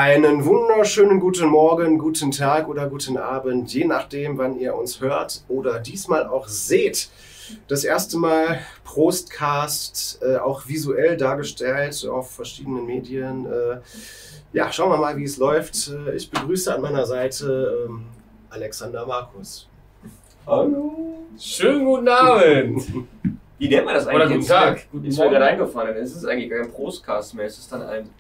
Einen wunderschönen guten Morgen, guten Tag oder guten Abend, je nachdem, wann ihr uns hört oder diesmal auch seht. Das erste Mal Prostcast, auch visuell dargestellt auf verschiedenen Medien. Ja, schauen wir mal, wie es läuft. Ich begrüße an meiner Seite Alexander Markus. Hallo. Schönen guten Abend. Wie nennt man das eigentlich? Oder guten Tag. Ist mir gerade eingefallen. Es ist eigentlich kein Prostcast mehr. Es ist dann ein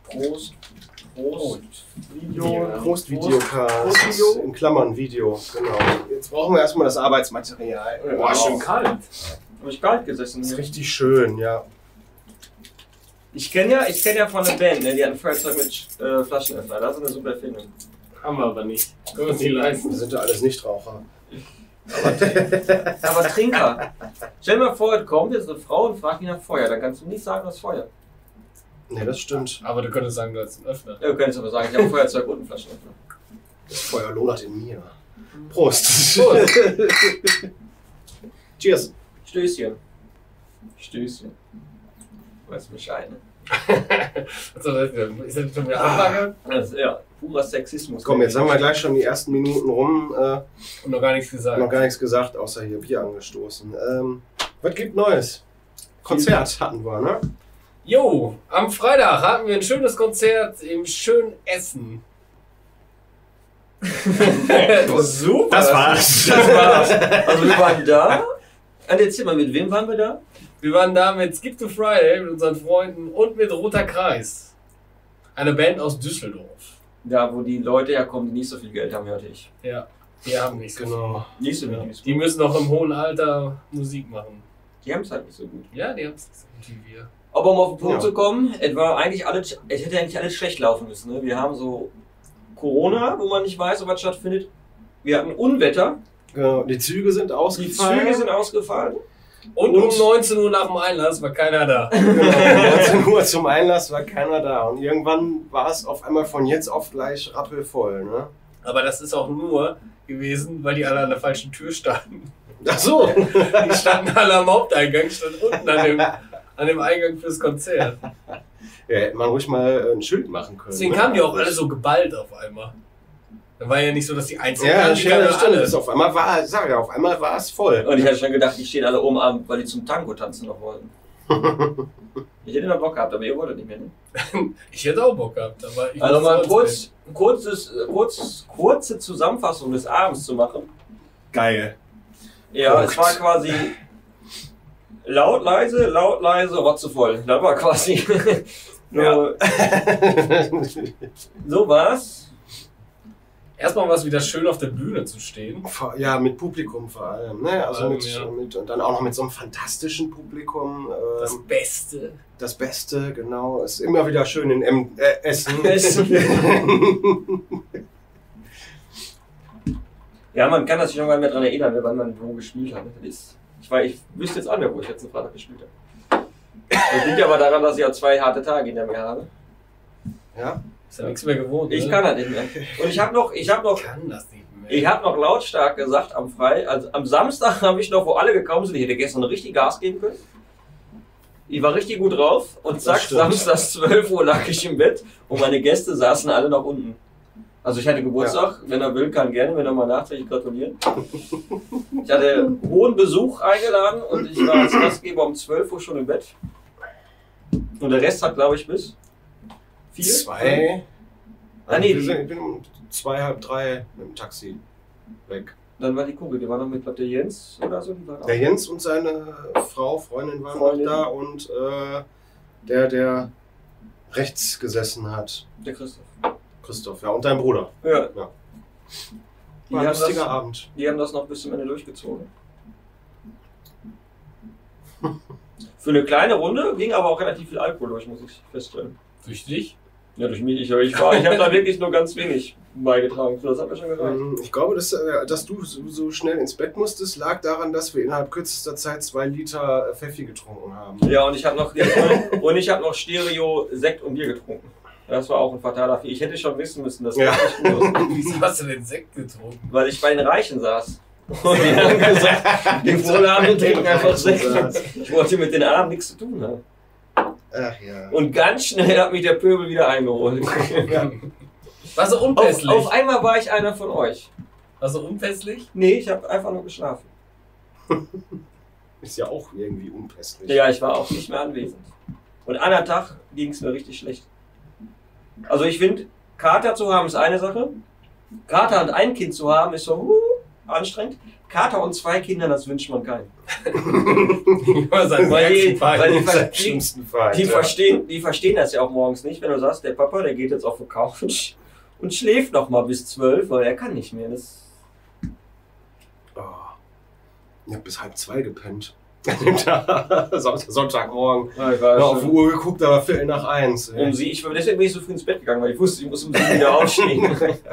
Prostvideocast. In Klammern Video, genau. Jetzt brauchen wir erstmal das Arbeitsmaterial. Boah, schön kalt. Habe ich kalt gesessen. Das ist richtig schön, ja. Ich kenn ja von der Band, ne? Die hat ein Feuerzeug mit Flaschenöffner. Das ist eine super Erfindung. Haben wir aber nicht. Können wir uns nicht leisten. Wir sind ja alles Nichtraucher. Aber Trinker. Stell dir mal vor, es kommt jetzt eine Frau und fragt mich nach Feuer. Dann kannst du nicht sagen, das Feuer. Ne, das stimmt. Aber du könntest sagen, du hast einen Öffner. Ja, du könntest aber sagen, ich habe ein Feuerzeug und einen Flaschenöffner. Das Feuer lodert in mir. Prost. Prost. Cheers. Stößchen. Stößchen. Weißt du Bescheid, ne? Ist das schon wieder Anlage? Ja, purer Sexismus. Komm, jetzt haben wir gleich schon die ersten Minuten rum. Und noch gar nichts gesagt. Noch gar nichts gesagt, außer hier Bier angestoßen. Was gibt Neues? Konzert hatten wir, ne? Jo, am Freitag hatten wir ein schönes Konzert im schönen Essen. Super. Das war's. Das war's. Also wir waren da. Und erzähl mal, mit wem waren wir da? Wir waren da mit Skip to Friday, mit unseren Freunden und mit Roter Kreis. Eine Band aus Düsseldorf. Da, wo die Leute herkommen, die nicht so viel Geld haben, hörte ich. Ja, die haben nicht so Genau. Nicht so viel. viel. Die müssen noch im hohen Alter Musik machen. Die haben es halt nicht so gut. Ja, die haben es nicht so gut wie wir. Aber um auf den Punkt Ja. zu kommen, es hätte eigentlich alles schlecht laufen müssen. Ne? Wir haben so Corona, wo man nicht weiß, ob was stattfindet. Wir hatten Unwetter. Genau. Die Züge sind Die ausgefallen. Züge sind ausgefallen. Und um 19 Uhr nach dem Einlass war keiner da. Genau, um 19 Uhr zum Einlass war keiner da. Und irgendwann war es auf einmal von jetzt auf gleich rappelvoll, ne? Aber das ist auch nur gewesen, weil die alle an der falschen Tür standen. Ach so. Die standen alle am Haupteingang, stand unten an dem Eingang fürs Konzert. Ja, hätte man ruhig mal ein Schild machen können. Deswegen ne? kamen die auch alle so geballt auf einmal. Da war ja nicht so, dass die einzelnen Ja, kamen, das die kamen ja stimmt. alle. Das auf einmal war, sag ja, auf einmal war es voll. Und ich hatte schon gedacht, die stehen alle oben am, weil die zum Tango tanzen noch wollten. Ich hätte noch Bock gehabt, aber ihr wolltet nicht mehr, ne? Ich hätte auch Bock gehabt, aber ich Also mal muss kurze Zusammenfassung des Abends zu machen. Geil. Ja, Verrückt. es war quasi laut, leise, rotzevoll. Das war quasi nur, so war's. Erstmal war es wieder schön, auf der Bühne zu stehen. Ja, mit Publikum vor allem, ne? Also Ja. und dann auch noch mit so einem fantastischen Publikum. Das Beste. Das Beste, genau. Ist immer wieder schön in Essen. Ja, man kann sich noch mal mehr daran erinnern, wann man wo gespielt hat. Ich wüsste jetzt auch nicht, wo ich letzten Freitag gespielt habe. Das liegt aber daran, dass ich ja 2 harte Tage hinter mir habe. Ja? Ist ja nichts mehr gewohnt. Ich ne? kann das nicht mehr. Und ich habe noch kann das nicht mehr. Ich habe noch lautstark gesagt am Samstag habe ich noch, wo alle gekommen sind, ich hätte gestern richtig Gas geben können. Ich war richtig gut drauf und zack, stimmt. samstags 12 Uhr lag ich im Bett und meine Gäste saßen alle noch unten. Also ich hatte Geburtstag, wenn er will, kann gerne, wenn er mal nachträglich gratulieren. Ich hatte hohen Besuch eingeladen und ich war als Gastgeber um 12 Uhr schon im Bett. Und der Rest hat, glaube ich, bis 4. 2. Ah, nee, Ich bin um 2, halb 3 mit dem Taxi weg. Dann war die Kugel, die war noch mit, der Jens oder so. Die war Der Jens und seine Freundin waren Freundin. noch da und der rechts gesessen hat. Der Christoph. Christoph, ja, und dein Bruder. Ja. Ja. Die War ein haben, lustiger das, Abend. die haben das noch bis zum Ende durchgezogen. Für eine kleine Runde ging aber auch relativ viel Alkohol durch, muss ich feststellen. Durch dich? Ja, durch mich. Ich habe da wirklich nur ganz wenig beigetragen. Das hat mir schon gereicht. Ich glaube, dass du so schnell ins Bett musstest, lag daran, dass wir innerhalb kürzester Zeit 2 Liter Pfeffi getrunken haben. Ja, und ich habe noch, Stereo Sekt und Bier getrunken. Das war auch ein fataler Fehler. Ich hätte schon wissen müssen, dass Ja. das nicht gut ist. Wieso hast du den Sekt getrunken? Weil ich bei den Reichen saß. Und die haben gesagt, die Wohlhabenden trinken einfach Sekt. Ich wollte mit den Armen nichts zu tun haben. Ach ja. Und ganz schnell hat mich der Pöbel wieder eingeholt. Ja. Warst du unpässlich? Auf einmal war ich einer von euch. Warst du unpässlich? Nee, ich habe einfach nur geschlafen. Ist ja auch irgendwie unpässlich. Ja, ich war auch nicht mehr anwesend. Und an einem Tag ging es mir richtig schlecht. Also ich finde, Kater zu haben ist eine Sache. Kater und ein Kind zu haben ist so anstrengend. Kater und 2 Kinder, das wünscht man keinem. Die verstehen das ja auch morgens nicht, wenn du sagst, der Papa, der geht jetzt auf die Couch und schläft noch mal bis 12, weil er kann nicht mehr. Das Ich hab bis 1:30 gepennt. Sonntagmorgen. Ja, ich war auf die Uhr geguckt, aber 1:15. Deswegen bin ich so früh ins Bett gegangen, weil ich wusste, ich muss um 7 wieder aufstehen.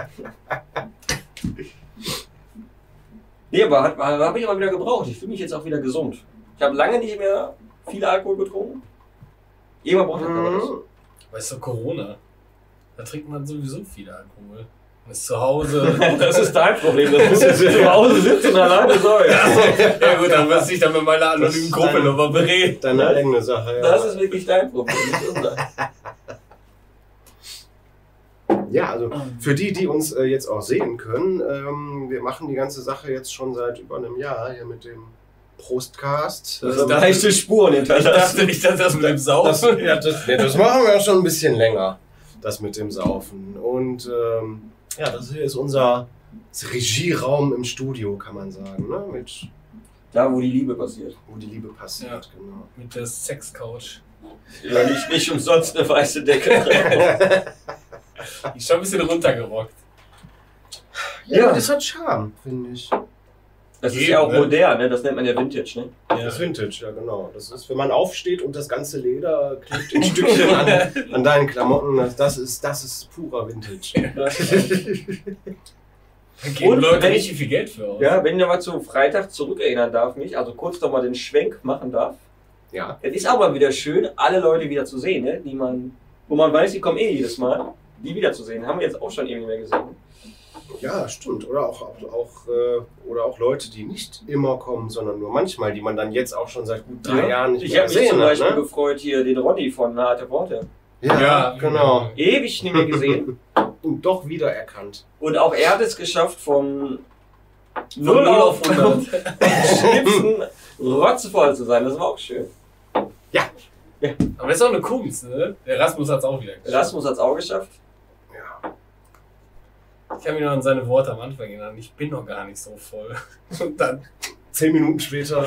Nee, aber habe ich immer wieder gebraucht. Ich fühle mich jetzt auch wieder gesund. Ich habe lange nicht mehr viel Alkohol getrunken. Irgendwann braucht man das. Weißt du, Corona, da trinkt man sowieso viel Alkohol. Man ist zu Hause. Das ist dein Problem, dass du jetzt zu Hause sitzt und alleine säufst. Ja gut, dann müsste ich dann mit meiner anonymen Gruppe nochmal bereden. Deine eigene Sache, ja. Das ist wirklich dein Problem, nicht unser. Ja, also für die uns jetzt auch sehen können, wir machen die ganze Sache jetzt schon seit über einem Jahr hier mit dem Prostcast. Da leichte Spuren hinterlassen. Ich dachte, das mit dem Saufen. Das machen wir ja schon ein bisschen länger, das mit dem Saufen. Und das hier ist unser Regieraum im Studio, kann man sagen. Ne? Da, wo die Liebe passiert. Wo die Liebe passiert, Ja. genau. Mit der Sexcouch. Ja, nicht umsonst eine weiße Decke. Die ist schon ein bisschen runtergerockt. Ja, das hat Charme, finde ich. Das ist ja auch modern, ne? Das nennt man ja Vintage, ne? Ja. Das ist Vintage, ja genau. Das ist, wenn man aufsteht und das ganze Leder klebt in Stückchen an deinen Klamotten, das ist purer Vintage. Da geben Und Leute wenn richtig viel Geld für aus. Ja, wenn ich nochmal zu Freitag zurückerinnern darf, also kurz nochmal den Schwenk machen darf. Ja. Es ist aber wieder schön, alle Leute wieder zu sehen, ne? Wo man weiß, die kommen jedes Mal. Die wiederzusehen, haben wir jetzt auch schon irgendwie mehr gesehen. Ja, stimmt. Oder auch Leute, die nicht immer kommen, sondern nur manchmal, die man dann jetzt auch schon seit gut 3 Jahren nicht Ich mehr habe mich gesehen zum Beispiel hat. Ne? gefreut, hier den Ronny von Harte Worte. Ja, genau. Ewig nicht mehr gesehen. Und doch wiedererkannt. Und auch er hat es geschafft, von 0 auf 100. Schnipsen rotzevoll zu sein. Das war auch schön. Aber das ist auch eine Kunst, ne? Der Rasmus hat es auch wieder geschafft. Rasmus hat es auch geschafft. Ja. Ich kann mich noch an seine Worte am Anfang erinnern. Ich bin noch gar nicht so voll. Und dann 10 Minuten später.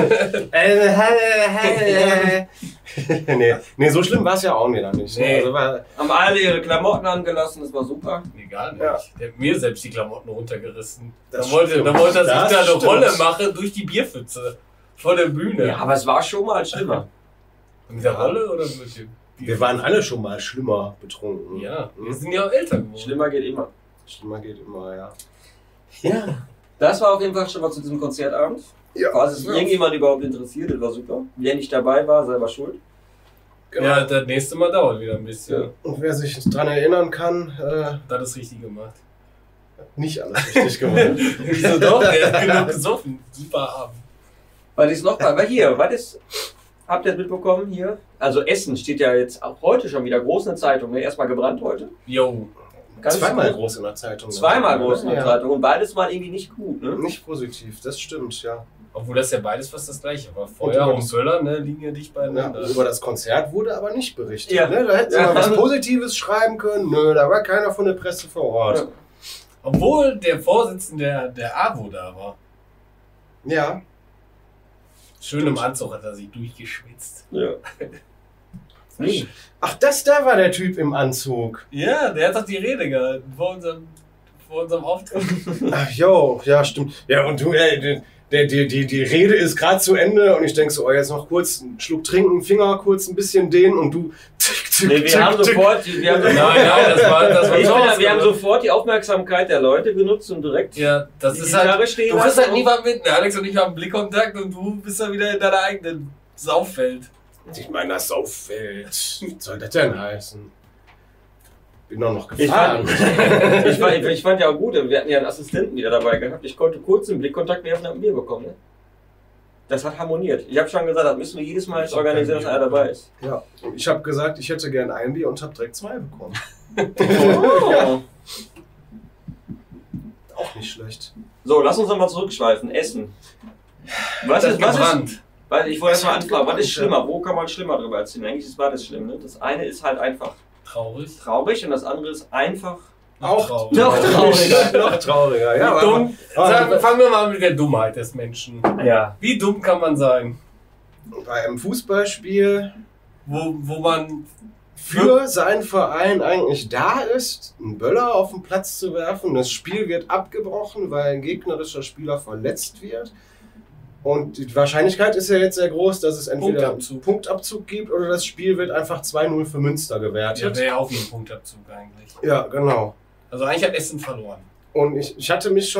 nee, so schlimm war es ja auch wieder nicht. Nee. Also Haben alle ihre Klamotten angelassen, das war super. nee, gar nicht. Ja. Der hat mir selbst die Klamotten runtergerissen. Das Da wollte stimmt. er sich Das da eine stimmt. Rolle machen durch die Bierpfütze. Vor der Bühne. Ja, aber es war schon mal schlimmer. Mit der Rolle oder mit dem? wir waren alle schon mal schlimmer betrunken. Ja, wir sind ja auch älter geworden. Schlimmer geht immer. Schlimmer geht immer, ja. Ja. Das war auf jeden Fall schon mal zu diesem Konzertabend. Ja. Falls es irgendjemand überhaupt interessiert, das war super. Wer nicht dabei war, selber schuld. Genau. Ja, das nächste Mal dauert wieder ein bisschen. Ja. Und wer sich daran erinnern kann, Das ist richtig gemacht. nicht alles richtig gemacht. Wieso doch? Er hat genug gesoffen. Super Abend. Weil ich noch weil hier, habt ihr das mitbekommen hier? Also Essen steht ja jetzt auch heute schon wieder groß in der Zeitung. Ne? Erstmal gebrannt heute. Jo. Ganz Zweimal gut. groß in der Zeitung. Zweimal groß in der Ja. Zeitung und beides mal irgendwie nicht gut. Ne? Nicht positiv, das stimmt, ja. Obwohl das ja beides fast das gleiche war. Feuer Und- und Böller, ne, liegen ja dicht Ja, beieinander. über das Konzert wurde aber nicht berichtet. Ja. Ne? Da hätten sie Ja. mal was Positives schreiben können. Nö, da war keiner von der Presse vor Ort. Ja. Obwohl der Vorsitzende der AWO da war. Ja. Schön im Anzug hat er sich durchgeschwitzt. Ja. Nee. Ach, das da war der Typ im Anzug. Ja, der hat doch die Rede gehalten vor unserem Auftritt. Ach jo, ja, stimmt. Ja, und du, die Rede ist gerade zu Ende und ich denke so, oh, jetzt noch kurz einen Schluck trinken, Finger kurz ein bisschen dehnen und du. Nee, wir haben sofort Nein, das war wir haben sofort die Aufmerksamkeit der Leute genutzt und direkt Ja, das die ist halt. Gitarre stehen Du kriegst lassen halt niemand mit. Ne? Alex und ich haben Blickkontakt und du bist dann wieder in deiner eigenen Sauffeld. Ich meine, das Sauffeld. Was soll das denn heißen? Bin doch noch Ich gefahren. ich fand ja auch gut, wir hatten ja einen Assistenten wieder dabei gehabt. Ich konnte kurz einen Blickkontakt werfen und ein Bier bekommen. Ne? Das hat harmoniert. Ich habe schon gesagt, das müssen wir jedes Mal jetzt organisieren, dass einer dabei ist. Ja, und ich habe gesagt, ich hätte gern ein Bier und habe direkt 2 bekommen. Oh. Auch nicht schlecht. So, lass uns nochmal zurückschweifen. Essen. Was ist, weil ich wollte erst mal anfragen, was ist schlimmer? Wo kann man schlimmer drüber erzählen? Eigentlich ist beides schlimm. Ne? Das eine ist halt einfach traurig und das andere ist einfach auch noch trauriger. Noch trauriger, ja. Dumm. Fangen wir mal mit der Dummheit des Menschen. Ja. Wie dumm kann man sein? Bei einem Fußballspiel, wo man für seinen Verein eigentlich da ist, einen Böller auf den Platz zu werfen. Das Spiel wird abgebrochen, weil ein gegnerischer Spieler verletzt wird. Und die Wahrscheinlichkeit ist ja jetzt sehr groß, dass es entweder einen Punktabzug gibt oder das Spiel wird einfach 2-0 für Münster gewertet. Ja, wäre ja auch wie ein Punktabzug eigentlich. Ja, genau. Also eigentlich hat Essen verloren. Und ich hatte mir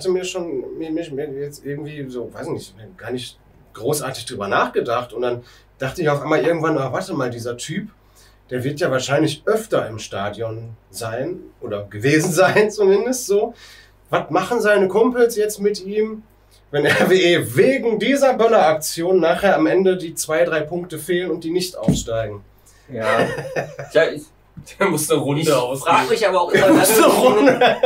jetzt irgendwie so, weiß nicht, gar nicht großartig drüber nachgedacht. Und dann dachte ich auf einmal irgendwann, warte mal, dieser Typ, der wird ja wahrscheinlich öfter im Stadion sein oder gewesen sein zumindest so. Was machen seine Kumpels jetzt mit ihm, wenn RWE wegen dieser Bölleraktion nachher am Ende die 2-3 Punkte fehlen und die nicht aufsteigen? Ja. Der muss eine Runde aus. Ich frage mich aber auch immer,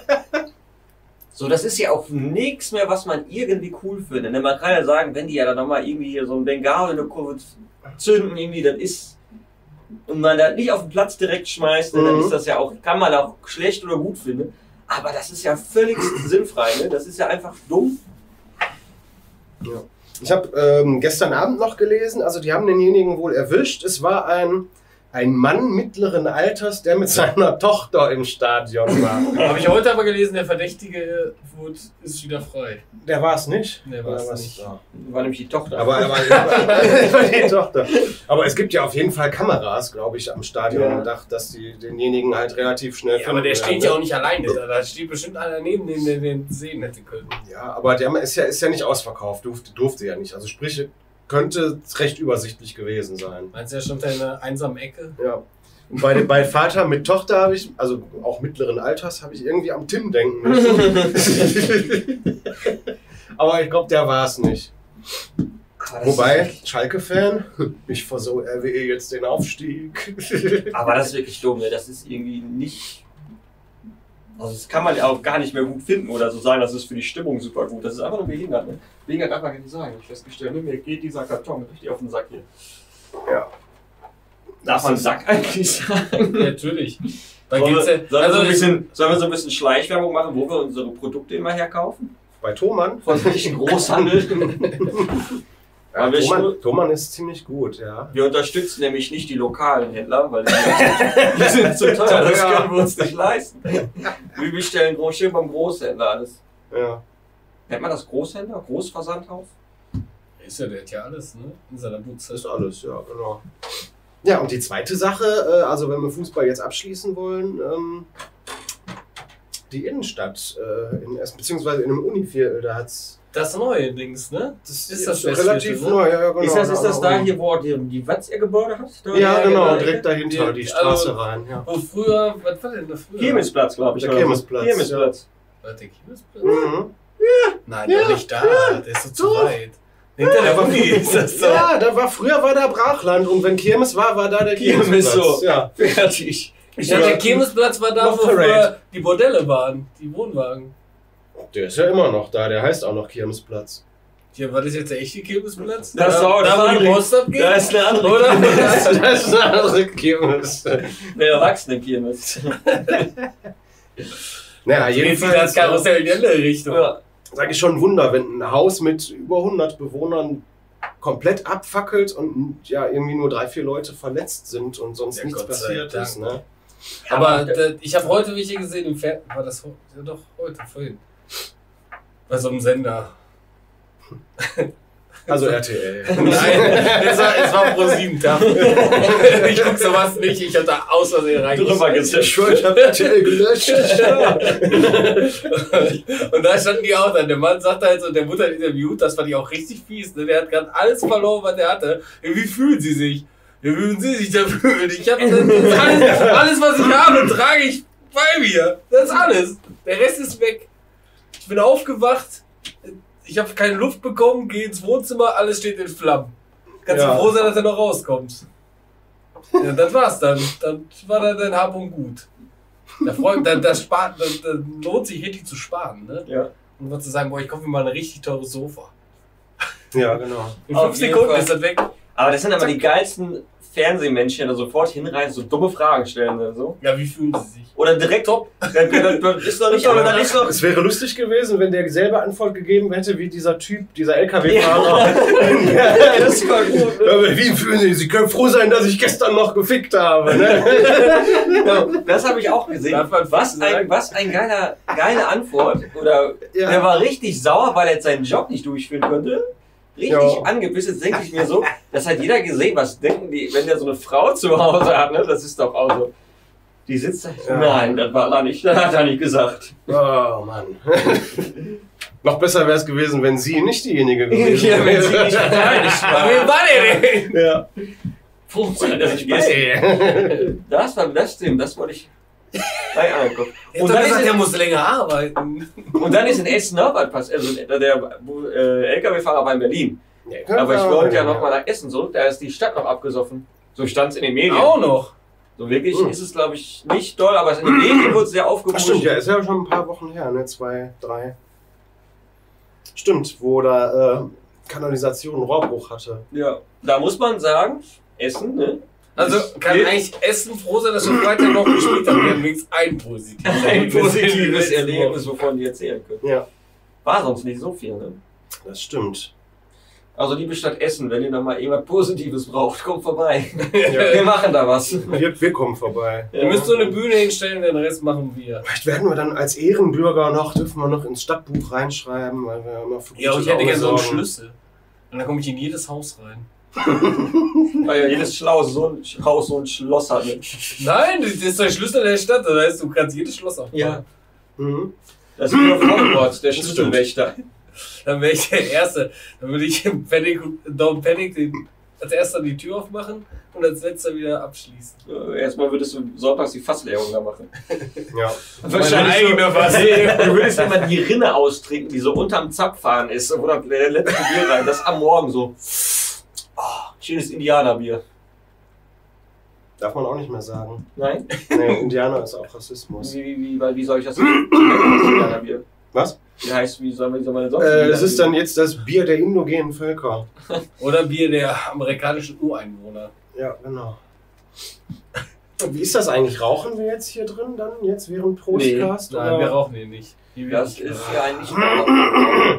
so, das ist ja auch nichts mehr, was man irgendwie cool findet. Man kann ja sagen, wenn die ja dann nochmal irgendwie hier so ein Bengal in der Kurve zünden, irgendwie, dann ist, und man da nicht auf den Platz direkt schmeißt, dann ist das ja auch, kann man auch schlecht oder gut finden. Aber das ist ja völlig sinnfrei, ne? Das ist ja einfach dumm. Ja. Ich habe gestern Abend noch gelesen, also die haben denjenigen wohl erwischt. Es war ein Mann mittleren Alters, der mit seiner Tochter im Stadion war. Habe ich heute aber gelesen, der Verdächtige ist wieder frei. Der war es nicht? Der war es nicht. Ja. War nämlich die Tochter. Aber er war die Tochter. Aber es gibt ja auf jeden Fall Kameras, glaube ich, am Stadiondach, dass die denjenigen halt relativ schnell finden. Aber der steht ja auch nicht alleine. Da steht bestimmt einer neben dem, der den sehen hätte können. Ja, aber der ist ja nicht ausverkauft, durfte ja nicht. Also sprich, könnte recht übersichtlich gewesen sein. Meinst du, er stand da in einer einsamen Ecke? Ja. Und bei Vater mit Tochter habe ich, also auch mittleren Alters, habe ich irgendwie am Tim denken müssen. Aber ich glaube, der war es nicht. Wobei, Schalke-Fan, ich versuche RWE jetzt den Aufstieg. Aber das ist wirklich dumm, ne? Das ist irgendwie nicht... Also das kann man ja auch gar nicht mehr gut finden oder so sagen, das ist für die Stimmung super gut. Das ist einfach nur behindert. Ne? Behindert darf man gar nicht sagen. Ich festgestellt, mir geht dieser Karton richtig auf den Sack hier. Ja. Darf man Sack eigentlich sagen? Ja, natürlich. Sollen wir so ein bisschen Schleichwerbung machen, wo wir unsere Produkte immer herkaufen? Bei Thomann? Von welchem Großhandel? Ja, Thomann ist ziemlich gut, ja. Wir unterstützen nämlich nicht die lokalen Händler, weil die sind zu teuer, das können wir uns nicht leisten. Wir bestellen schön beim Großhändler alles. Ja. Nennt man das Großhändler? Großversandhaus? Ist ja, der hat ja alles, ne? In seiner Butze. Das ist alles, ja, genau. Ja, und die zweite Sache, also wenn wir Fußball jetzt abschließen wollen, die Innenstadt, beziehungsweise in einem Univiertel, da hat's... Das neue Dings, ne? Das ist das relativ neu, ja, genau. Ist das da hier, wo die Watz ihr Gebäude hat? Ja, genau, direkt dahinter, die Straße rein. Ja. Wo früher, was war denn da früher? Kirmesplatz, glaube ich. Der Kirmesplatz. War der Kirmesplatz? Mhm. Ja. Nein, der nicht da, der ist so zu weit. Hinter der Uni ist das so. Ja, früher war da Brachland und wenn Kirmes war da der Kirmesplatz. So. Ja, fertig. Ja, der Kirmesplatz war da, wo früher die Bordelle waren, die Wohnwagen. Der ist ja immer noch da, der heißt auch noch Kirmesplatz. Ja, war das jetzt der echte Kirmesplatz? Das da, wo die Post abgeht? Da ist eine andere oder? Das ist eine andere Kirmes. Eine Erwachsene-Kirmes. Naja, jedenfalls. Das Karussell in die andere Richtung. Ja. Sag ich schon ein Wunder, wenn ein Haus mit über 100 Bewohnern komplett abfackelt und ja irgendwie nur 3-4 Leute verletzt sind und sonst nichts passiert ist. Ne? Aber ich habe heute welche gesehen im Fernsehen. War das doch heute, vorhin? Bei so einem Sender. Also RTL. Nein, es war Pro7 Tag. Ich guck sowas nicht, ich hab da aus Versehen reingeschrieben. Ich hab RTL gelöscht. Und da standen die auch dann. Der Mann sagte halt so, der wurde halt interviewt, das fand ich auch richtig fies. Ne? Der hat gerade alles verloren, was er hatte. Wie fühlen Sie sich? Ja, wie würden Sie sich da fühlen? Ich hab alles, was ich habe, trage ich bei mir. Das ist alles. Der Rest ist weg. Ich bin aufgewacht. Ich habe keine Luft bekommen, gehe ins Wohnzimmer, alles steht in Flammen. Kannst du froh sein, dass er noch rauskommt. Ja, das war's dann. Dann war dann dein Hab und Gut. Das lohnt sich richtig zu sparen, ne? Ja. Und mal zu sagen, boah, ich kaufe mir mal ein richtig teures Sofa. Ja, genau. In Auf 5 jeden Sekunden Fall. ist das weg. Aber das sind aber die geilsten Fernsehmenschen, die da sofort hinreisen, so dumme Fragen stellen oder so. Ja, wie fühlen sie sich? Oder direkt top. Das ist doch nicht, aber dann ist doch. Es wäre lustig gewesen, wenn der dieselbe Antwort gegeben hätte wie dieser Typ, dieser LKW-Fahrer. Das war gut. Ne? Aber wie fühlen Sie? Sie können froh sein, dass ich gestern noch gefickt habe. Ne? Ja, das habe ich auch gesehen. Darf man Was ein geile Antwort. Oder Ja. der war richtig sauer, weil er jetzt seinen Job nicht durchführen konnte. Richtig Ja. angepisst. Jetzt denke ich mir so, das hat jeder gesehen. Was denken die, wenn der so eine Frau zu Hause hat? Ne? Das ist doch auch so. Die sitzt da. Ja. Nein, das war er nicht. Das hat er nicht gesagt. Oh Mann. Noch besser wäre es gewesen, wenn sie nicht diejenige gewesen Ja, wenn sie wäre. nicht beteiligt Aber wie war. war der denn? Ja. Das stimmt, das wollte ich gleich angucken. Und Und dann dann gesagt, ist der muss länger arbeiten. Und dann ist in Essen noch was passiert. Also der LKW-Fahrer war in Berlin. Aber ich wollte ja noch mal nach Essen zurück, da ist die Stadt noch abgesoffen. So stand es in den Medien. Auch noch. So wirklich ist es, glaube ich, nicht doll, aber in den Medien wurde es sehr Ach, aufgebaut. stimmt, ja, ist ja schon ein paar Wochen her, ne? 2, 3. Stimmt, wo da Kanalisation Rohrbruch hatte. Ja, da muss man sagen, Essen, ne? Also kann Nee. eigentlich Essen froh sein, dass wir Freitag noch gespielt haben. Wir haben wenigstens ein positives Erlebnis, wovon die erzählen können. Ja, War sonst nicht so viel, ne? das stimmt. Also liebe Stadt Essen, wenn ihr noch mal jemand Positives braucht, kommt vorbei. Ja. Wir machen da was. Wir kommen vorbei. Ihr müsst so eine Bühne hinstellen, den Rest machen wir. Vielleicht werden wir dann als Ehrenbürger dürfen wir noch ins Stadtbuch reinschreiben, weil wir immer für Ja, aber ich gute hätte gerne so einen Laune sorgen. Schlüssel. Und dann komme ich in jedes Haus rein. Weil ja jedes Haus so ein Schloss hat. Ne? Nein, das ist der Schlüssel der Stadt. Das heißt, du kannst jedes Schloss aufmachen. Ja. Mhm. Das ist nur Hogwarts, der Das Schlüsselwächter. Dann wäre ich der Erste. Dann würde ich im Don't Panic als erster die Tür aufmachen und als letzter wieder abschließen. Erstmal würdest du sonntags die Fassleerung da machen. Ja. Meine eigene Fassleerung. Du würdest immer die Rinne austrinken, die so unterm Zapfhahn ist, wo dann der letzte Bier rein, das am Morgen so. Oh, schönes Indianerbier. Darf man auch nicht mehr sagen. Nein? Nee, Indianer ist auch Rassismus. Wie soll ich das Indianerbier? Was? Wie soll man das sonst? Das ist dann jetzt das Bier der indogenen Völker. Oder Bier der amerikanischen Ureinwohner. Ja, genau. Wie ist das eigentlich? Rauchen wir jetzt hier drin dann, jetzt während Prostcast? Nein, wir rauchen den nicht. Hier wird Das nicht ist geraucht. ja eigentlich.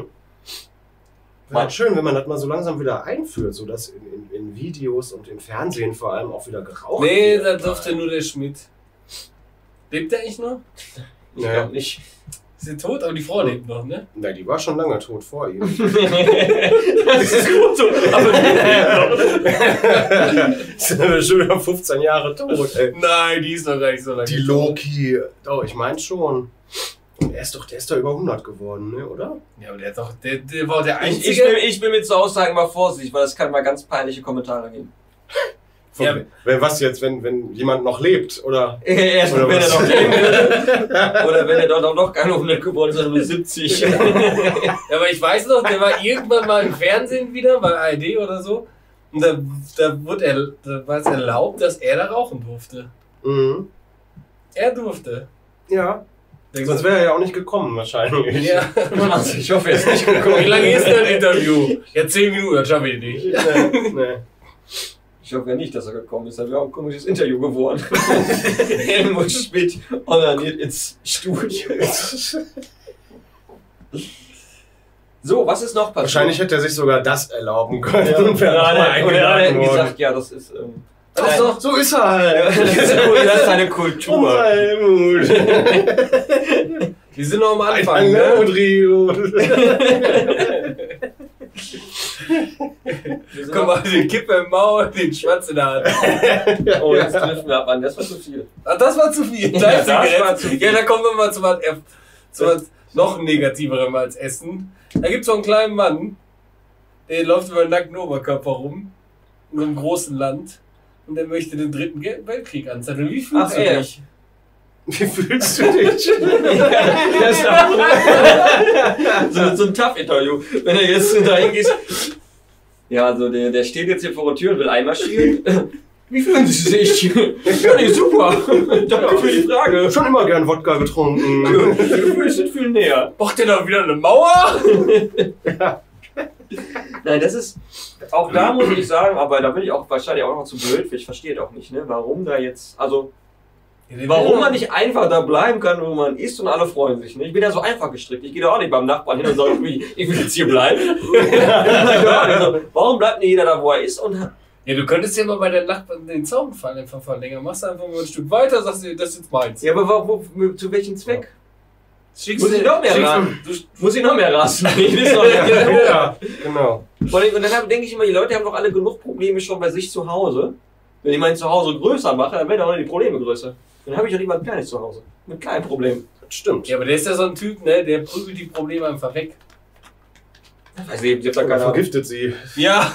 Wäre schön, wenn man das mal so langsam wieder einführt, so dass in Videos und im Fernsehen vor allem auch wieder geraucht Nee, wird. da durfte nur der Schmidt. Lebt der eigentlich noch? Ich glaube nicht. Ist der tot? Aber die Frau lebt noch, ne? Na, die war schon lange tot vor ihm. Das ist gut so. Aber Sind wir schon wieder 15 Jahre tot, ey. Nein, die ist noch gar nicht so lange. Die Loki. Oh, ich meine schon. Und der ist doch über 100 geworden, ne, oder? Ja, aber der hat doch, der war der ich Einzige. bin mit so Aussagen mal vorsichtig, weil es kann mal ganz peinliche Kommentare geben. Ja. Wenn was jetzt, wenn jemand noch lebt, oder? Erst Oder wenn er was? noch leben würde. Oder wenn er doch noch keine 100 geworden ist, sondern nur 70. Ja, aber ich weiß noch, der war irgendwann mal im Fernsehen wieder, bei ARD oder so. Und da war es erlaubt, dass er da rauchen durfte. Mhm. Er durfte. Ja. Sonst wäre er ja auch nicht gekommen, wahrscheinlich. Ja. Ich hoffe, er ist nicht gekommen. Wie lange ist denn ein Interview? Ja, 10 Minuten, das schaffe ich nicht. Nee. Ich hoffe ja nicht, dass er gekommen ist. Das wäre auch ein komisches Interview geworden. Helmut Schmidt onaniert ins Studio. So, was ist noch passiert? Wahrscheinlich hätte er sich sogar das erlauben können. Ja, und wäre oder nochmal er eingeladen hätte worden. gesagt, ja, das ist. Ach doch, so ist er halt. Das ist eine Kultur. Unser Helmut. Wir sind noch am Anfang, Ein ne? Rio. Guck mal, den Kippe im Maul, den Schwanz in der Hand. Oh, jetzt trifft wir ab an. Das war zu viel. Ach, das war zu viel. Ja, Da ist die das Grenze. war zu viel. Ja, dann kommen wir mal zu was noch negativerem als Essen. Da gibt es so einen kleinen Mann, der läuft über den nackten Oberkörper rum, in so einem großen Land, und der möchte den 3. Weltkrieg anzetteln. Wie fühlst Ach, du ey. dich? Wie fühlst du dich? Das ist auch so ein Tough-Interview. Wenn er jetzt dahin geht. Ja, also der steht jetzt hier vor der Tür und will einmarschieren. Wie fühlen Sie sich? Ja, nee, super. Danke für die Frage. Schon immer gern Wodka getrunken. Gefühle sind viel näher. Braucht ihr da wieder eine Mauer? Nein, das ist, auch da muss ich sagen, aber da bin ich auch wahrscheinlich auch noch zu blöd für, ich verstehe es auch nicht, ne? Warum da jetzt, also, warum man nicht einfach da bleiben kann, wo man ist und alle freuen sich, ne? Ich bin ja so einfach gestrickt, ich gehe da auch nicht beim Nachbarn hin und sage, ich will jetzt hier bleiben. Warum bleibt nicht jeder da, wo er ist und... Ja, du könntest ja mal bei den Nachbarn den Zaun einfach verlängern. Machst einfach mal ein Stück weiter, sagst du, das ist jetzt meins. Ja, aber zu welchem Zweck? Muss ich noch mehr rasen? Muss ich noch mehr rasen? Ja, genau. Und dann denke ich immer, die Leute haben doch alle genug Probleme schon bei sich zu Hause. Wenn ich mein Zuhause größer mache, dann werden auch die Probleme größer. Dann habe ich doch lieber ein kleines Zuhause. Mit kleinen Problemen. Das stimmt. Ja, aber der ist ja so ein Typ, ne? Der prügelt die Probleme einfach weg. Also, ich hab da keine Ahnung. Vergiftet sie. Ja.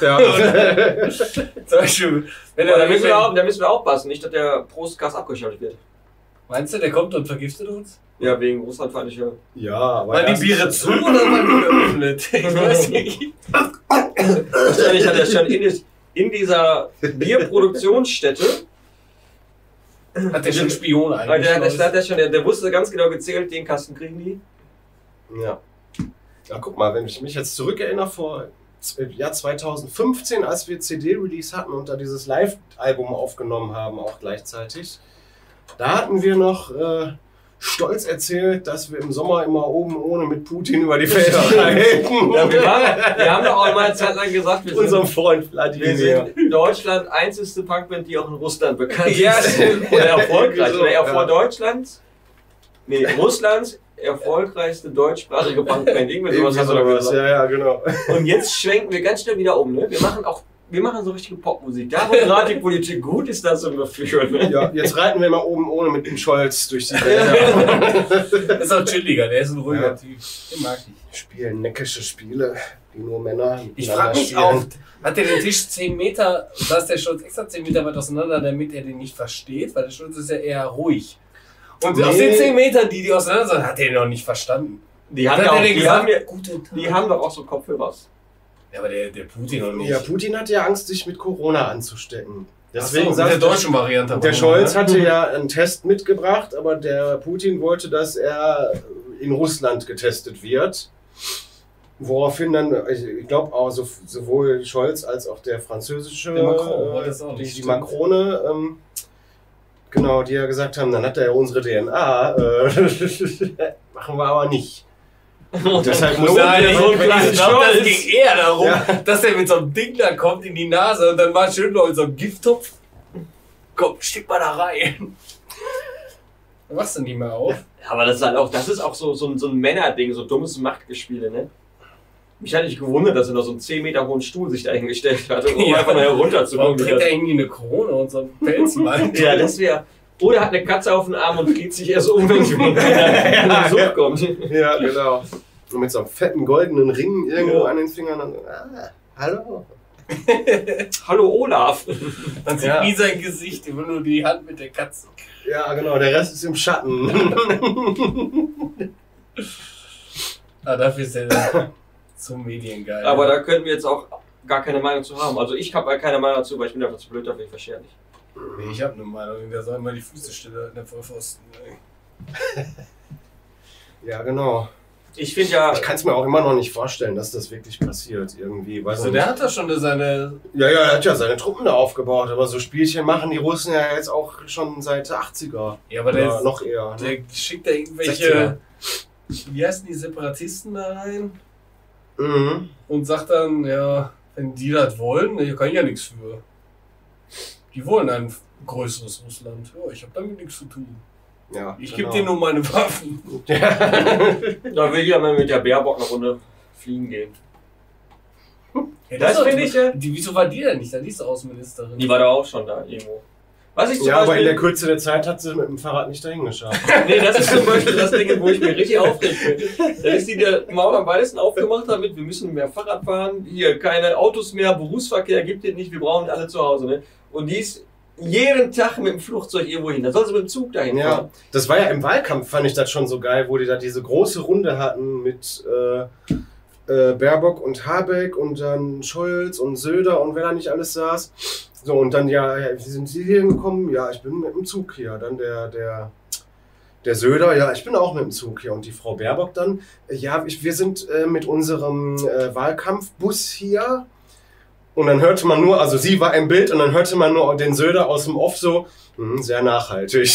Zum Beispiel, Da müssen wir aufpassen, nicht, dass der Prostgas abgeschaltet wird. Meinst du, der kommt und vergiftet uns? Ja, wegen russlandfeindlicher. Ja, aber. Waren die Biere zu oder waren die geöffnet? Ich weiß nicht. Wahrscheinlich hat er schon in dieser Bierproduktionsstätte. Hat der schon Spion eigentlich? Der wusste ganz genau gezählt, den Kasten kriegen die. Ja. Ja, guck mal, wenn ich mich jetzt zurückerinnere, vor Jahr 2015, als wir CD-Release hatten und da dieses Live-Album aufgenommen haben, auch gleichzeitig, da hatten wir noch stolz erzählt, dass wir im Sommer immer oben ohne mit Putin über die Felder reiten. Ja, wir haben doch auch mal eine Zeit lang gesagt, wir Unserem Freund Vladimir. sind Deutschland einzigste Punkband, die auch in Russland bekannt ist. Ja, Oder erfolgreich. Oder Ja. vor Deutschlands? Nee, Russlands erfolgreichste deutschsprachige Punkband. Irgendwie sowas hast du da gesagt. Ja, genau. Und jetzt schwenken wir ganz schnell wieder um. Ne? Wir machen so richtige Popmusik. Da, wo gerade die Politik gut ist, das sind wir für. Ne? Ja, jetzt reiten wir mal oben ohne mit dem Scholz durch die Wälder. Das ist auch chilliger, der ist ein ruhiger Ja. Typ. Den mag ich. Spielen neckische Spiele, die nur Männer Ich miteinander frage mich spielen. auch, hat der den Tisch 10 Meter, saß der Schulz extra 10 Meter weit auseinander, damit er den nicht versteht? Weil der Schulz ist ja eher ruhig. Und Nee. aus den 10 Metern, die auseinander sind, hat er den noch nicht verstanden. Die haben, Hat ja er auch, den die, gesagt? haben ja, Guten Tag. die haben doch auch so Kopfhörer. Ja, aber der Putin noch nicht. Ja, Putin hatte ja Angst, sich mit Corona anzustecken. Deswegen Deswegen sagt mit der deutschen Variante. der aber Scholz ne? hatte ja einen Test mitgebracht, aber der Putin wollte, dass er in Russland getestet wird. Woraufhin dann, ich glaube auch sowohl Scholz als auch der französische, Der Macron wollte das auch nicht, die stimmt. Macrone, genau, die ja gesagt haben, dann hat er ja unsere DNA, machen wir aber nicht. Und deshalb muss Nein, er so ein kleiner Scholz. Scholz. Das ging eher darum, Ja. dass er mit so einem Ding da kommt in die Nase und dann war schön noch in so einem Gifttopf. Komm, steck mal da rein. Dann machst du nicht mehr auf. Ja, aber das ist auch so ein Männerding, so dummes Machtgespiele, ne? Mich hat nicht gewundert, dass er noch so einen 10 Meter hohen Stuhl sich da hingestellt hat, um Ja. einfach mal Warum herunterzukommen. trägt er irgendwie eine Krone und so einen Pelzmantel? Ja, das wäre. Oder hat eine Katze auf den Arm und dreht sich erst um, wenn sie von einer Besuch kommt. Ja, genau. Und mit so einem fetten goldenen Ring irgendwo Ja. an den Fingern. Und, hallo. Hallo Olaf. Man sieht nie sein Gesicht, immer nur die Hand mit der Katze. Ja, genau, der Rest ist im Schatten. Ah, dafür ist er dann zum Mediengeil. Aber da können wir jetzt auch gar keine Meinung zu haben. Also ich habe keine Meinung dazu, weil ich bin einfach zu blöd dafür, ich verstehe nicht. Nee, ich habe eine Meinung, der soll mal die Füße stillhalten, der Vollpfosten. Ja, genau. Ich finde ja, Ich kann es mir auch immer noch nicht vorstellen, dass das wirklich passiert irgendwie. Weiß Also nicht. der hat da schon seine... Ja, er hat ja seine Truppen da aufgebaut, aber so Spielchen machen die Russen ja jetzt auch schon seit der 80er. Ja, aber der, Oder noch eher. Ne? der schickt da 60er. irgendwelche... Wie heißen die Separatisten da rein? Mhm. Und sagt dann, ja, wenn die das wollen, ich kann ja nichts für. Die wollen ein größeres Russland. Ja, ich habe damit nichts zu tun. Ja, Ich genau. gebe denen nur meine Waffen. Ja. da will ich ja mal mit der Baerbock eine Runde fliegen gehen. Ja, Das ist doch- finde ich ja- Wieso war die denn nicht da? Die ist Außenministerin. Die war da auch schon da irgendwo. Was ich zum Ja, aber in der Beispiel, Kürze der Zeit hat sie mit dem Fahrrad nicht dahin geschafft. nee, das ist zum Beispiel das Ding, wo ich mir richtig aufregt bin. Da ist die der Maul am weitesten aufgemacht damit, wir müssen mehr Fahrrad fahren, hier keine Autos mehr, Berufsverkehr gibt es nicht, wir brauchen alle zu Hause. Ne? Und die ist jeden Tag mit dem Flugzeug irgendwo hin. Da soll sie mit dem Zug dahin Ja, fahren. das war ja im Wahlkampf, fand ich das schon so geil, wo die da diese große Runde hatten mit Baerbock und Habeck und dann Scholz und Söder und wer da nicht alles saß. So, und dann, ja, wie sind Sie hier gekommen? Ja, ich bin mit dem Zug hier. Dann der Söder, ja, ich bin auch mit dem Zug hier. Und die Frau Baerbock dann, ja, wir sind mit unserem Wahlkampfbus hier. Und dann hörte man nur, also sie war im Bild und dann hörte man nur den Söder aus dem Off so, sehr nachhaltig.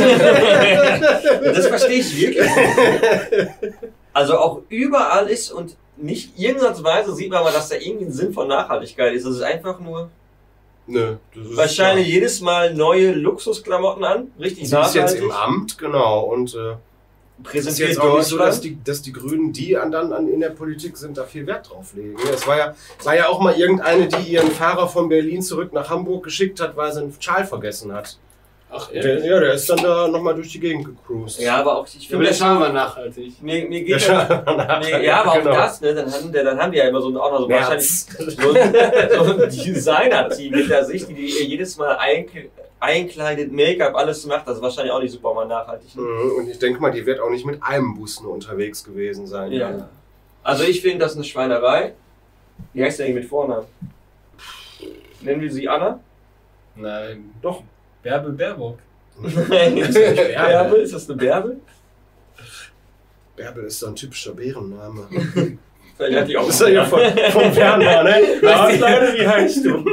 Das verstehe ich wirklich. Also auch überall ist und nicht irgendwann sieht man mal, dass da irgendwie ein Sinn von Nachhaltigkeit ist. Das ist einfach nur Nö, das ist wahrscheinlich jedes Mal neue Luxusklamotten an, richtig sie ist nachhaltig. jetzt im Amt, genau. Und es ist Präsentiert jetzt auch nicht so, Deutschland. dass die Grünen, die in der Politik sind, da viel Wert drauf legen. Es war ja auch mal irgendeine, die ihren Fahrer von Berlin zurück nach Hamburg geschickt hat, weil sie einen Schal vergessen hat. Ach, Der ist dann da nochmal durch die Gegend gecruised. Ja, aber auch, ich aber finde der Schal war nachhaltig. mir geht ja, aber auch Genau. das, ne, dann haben die ja immer so auch noch so März. wahrscheinlich so ein Designer-Team hinter sich, die jedes Mal einkleidet, Make-up, alles macht, das ist wahrscheinlich auch nicht super mal nachhaltig. Ne? Und ich denke mal, die wird auch nicht mit einem Bus nur unterwegs gewesen sein. Ja. Also ich finde das eine Schweinerei. Wie heißt der eigentlich mit Vornamen? Nennen wir sie Anna? Nein. Doch. Bärbel Baerbock. Bärbel? Ist das eine Bärbel? Bärbel ist so ein typischer Bärenname. Vielleicht hat die auch Das ist ja von Werner, ne? Ja, Leute, wie heißt du?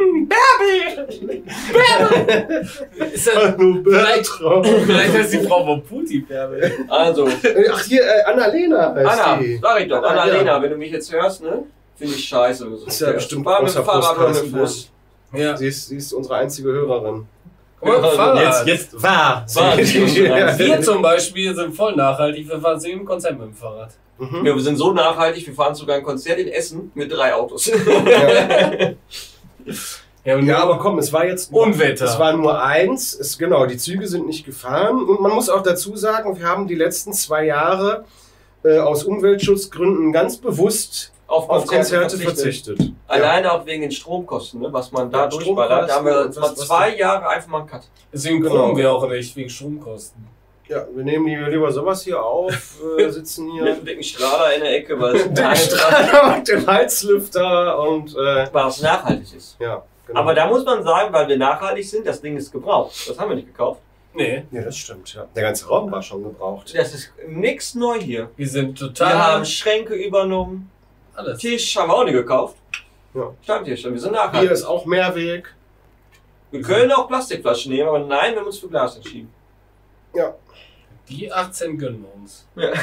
Ist das, Hallo, Bertram. vielleicht ist die Frau von Putin Bärbel. Also, Ach, hier, Annalena heißt Anna, die. sag ich doch, Anna, Annalena, ja. wenn du mich jetzt hörst, ne? Finde ich scheiße. Ist ja bestimmt Fahr mit großer dem Fahrrad oder mit dem Podcast-Fan. Bus. Ja. Sie ist unsere einzige Hörerin. Und Fahrrad. Jetzt war Wir zum Beispiel sind voll nachhaltig. Wir fahren zu jedem Konzert mit dem Fahrrad. Mhm. Ja, wir sind so nachhaltig, wir fahren sogar ein Konzert in Essen mit 3 Autos. Ja, aber komm, es war jetzt Unwetter. Es war nur eins. Genau, die Züge sind nicht gefahren. Und man muss auch dazu sagen, wir haben die letzten 2 Jahre aus Umweltschutzgründen ganz bewusst auf Konzerte verzichtet. Alleine auch wegen den Stromkosten, ne? Was man da Ja, durchballert. Da haben wir Stromkosten, mal was 2 Jahre einfach mal einen Cut. Deswegen Genau. gucken wir auch nicht wegen Stromkosten. Ja, wir nehmen lieber sowas hier auf, sitzen Mit hier einem dicken Strahler in der Ecke, weil es mit dem Heizlüfter und was nachhaltig ist. ja, genau. Aber da muss man sagen, weil wir nachhaltig sind, das Ding ist gebraucht. Das haben wir nicht gekauft. Nee, ja, das stimmt, ja. Der ganze Raum war schon gebraucht. Das ist nichts neu hier. wir sind Wir total haben Schränke übernommen. alles. Tisch haben wir auch nicht gekauft. Ja. Stammtisch. Wir sind Hier nachhaltig. ist auch Mehrweg. Wir können auch Plastikflaschen nehmen, aber nein, wir haben uns für Glas entschieden. Ja. Die 18 gönnen wir uns. Ja.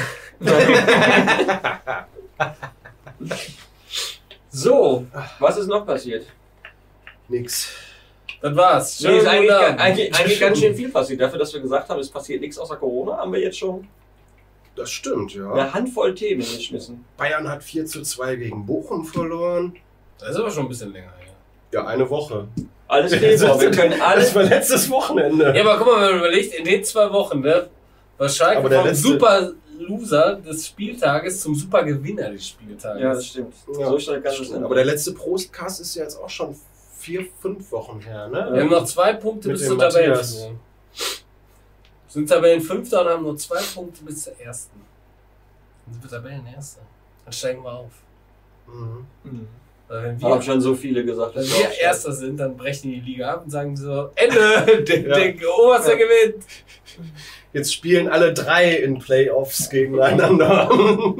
So, was ist noch passiert? Nix. Das war's. Nee, ist Schönen guten Abend. eigentlich ganz schön viel passiert. Dafür, dass wir gesagt haben, es passiert nichts außer Corona, haben wir jetzt schon Das stimmt, ja. eine Handvoll Themen geschmissen. Bayern hat 4:2 gegen Bochum verloren. Das ist aber schon ein bisschen länger her. Ja, eine Woche. Alles Februar, wir können Das alles. war letztes Wochenende. Ja, aber guck mal, wenn man überlegt, in den 2 Wochen, ne, war Schalke Aber der vom letzte- Super Loser des Spieltages zum Super Gewinner des Spieltages. Ja, das stimmt. Ja, So schnell kann es sein. Aber der letzte Prostcast ist ja jetzt auch schon 4-5 Wochen her, ne? Wir haben noch 2 Punkte Mit bis dem zur Matthias. Tabellenführung. Wir sind Tabellenfünfter und haben nur 2 Punkte bis zur ersten. Dann sind wir Tabellenerster. Dann steigen wir auf. Mhm. Weil wenn Haben wir, schon so viele gesagt. wenn dass wir aufsteigen. Erster sind, dann brechen die Liga ab und sagen so, Ende, Ja. der Oberste gewinnt. Jetzt spielen alle 3 in Playoffs gegeneinander.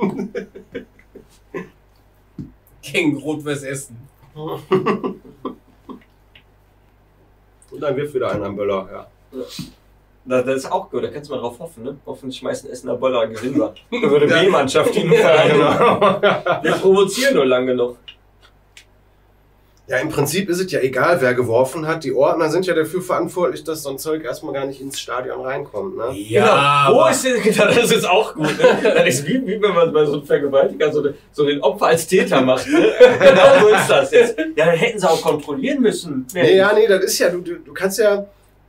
Gegen Rot-Weiß Essen. Und dann wirft wieder einer am Böller, ja. Das ist auch gut, da kannst du mal drauf hoffen, ne? Hoffentlich schmeißen Essener Böller gewinnen wir. Da würde B-Mannschaft ihn fahren. Genau. Wir provozieren nur lang genug. Ja, im Prinzip ist es ja egal, wer geworfen hat. Die Ordner sind ja dafür verantwortlich, dass so ein Zeug erstmal gar nicht ins Stadion reinkommt, ne? Ja, Wo aber- ist denn, das ist jetzt auch gut, ne? Das ist wie wenn man bei so einem Vergewaltiger so den Opfer als Täter macht, ne? Genau so ist das jetzt. Ja, dann hätten sie auch kontrollieren müssen. Nee, das ist ja, du kannst ja,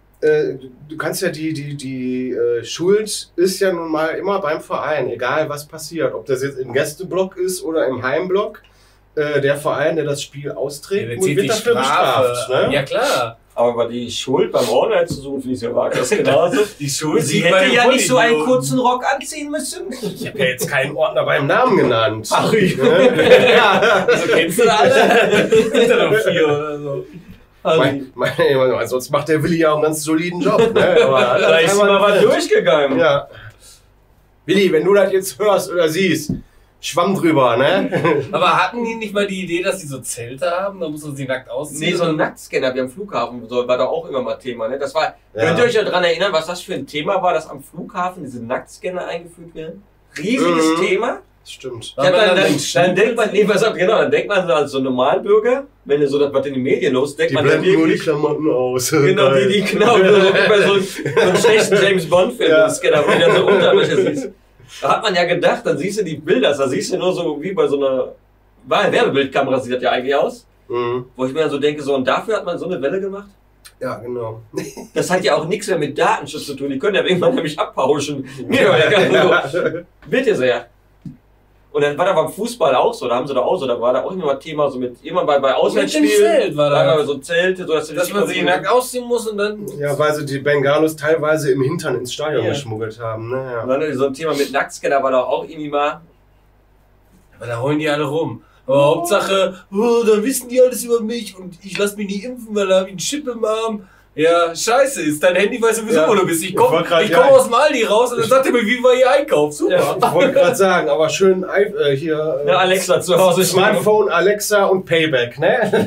die Schuld ist ja nun mal immer beim Verein, egal was passiert. Ob das jetzt im Gästeblock ist oder im Heimblock. Der Verein, der das Spiel austrägt, der zieht wird die dafür Strafe. bestraft. Ne? Ja, klar. Aber die Schuld beim Ordner zu suchen, wie es ja war, das genauso. Die Schuld Sie liegt bei hätte den ja nicht so einen Vollidioten. kurzen Rock anziehen müssen. Ich habe ja jetzt keinen Ordner beim Namen genannt. Ach, Ne? Also kennst du alle? Sind da noch 4 oder so. Sonst macht der Willi ja auch einen ganz soliden Job. Ne? Aber Da ist mal was durchgegangen. Ja. Willi, wenn du das jetzt hörst oder siehst, Schwamm drüber, ne? Aber hatten die nicht mal die Idee, dass die so Zelte haben? Da muss man sie nackt ausziehen? Nee, so ein Nacktscanner wie am Flughafen war da auch immer mal Thema. Ne? Das war, könnt ihr euch daran erinnern, was das für ein Thema war, dass am Flughafen diese Nacktscanner eingeführt werden? Riesiges Thema. Stimmt. Ja, dann denkt man, nee, pass auf, genau, dann denkt man so als so Normalbürger, wenn ihr so das was in den Medien los, denkt Die man blenden dann nur die wirklich, Klamotten aus. genau, genau, so wie bei so einem schlechten James Bond Film, Ja. Scanner, wo du dann so Unterwäsche siehst. Da hat man ja gedacht, dann siehst du die Bilder, da siehst du nur so wie bei so einer Werbebildkamera sieht das ja eigentlich aus. Mhm. Wo ich mir dann so denke, so und dafür hat man so eine Welle gemacht? Ja, genau. Das hat ja auch nichts mehr mit Datenschutz zu tun. Die können ja irgendwann nämlich abpauschen. Mir doch egal. So. Bitte sehr. Und dann war da beim Fußball auch so, da haben sie da auch so, da war da auch immer ein Thema so mit, immer bei Auswärtsspielen. Mit dem Zelt war da. Da so Zelte, so Dass man sich nackt ausziehen muss und dann... Ja, weil sie die Bengalos teilweise im Hintern ins Stadion Ja. geschmuggelt haben. Ne? Ja. Und dann so ein Thema mit Nacktscanner war da auch irgendwie mal. Aber da heulen die alle rum. Aber Hauptsache, oh, dann wissen die alles über mich und ich lass mich nicht impfen, weil da habe ich einen Chip im Arm. Ja, scheiße, ist dein Handy, weiß sowieso, wo du bist. Ich komm aus dem Aldi raus und dann sagt er mir, wie war Ihr Einkauf? Super. Ja. Ich wollte gerade sagen, aber schön hier Ja, Alexa zu Hause. Smartphone, Alexa und Payback, ne?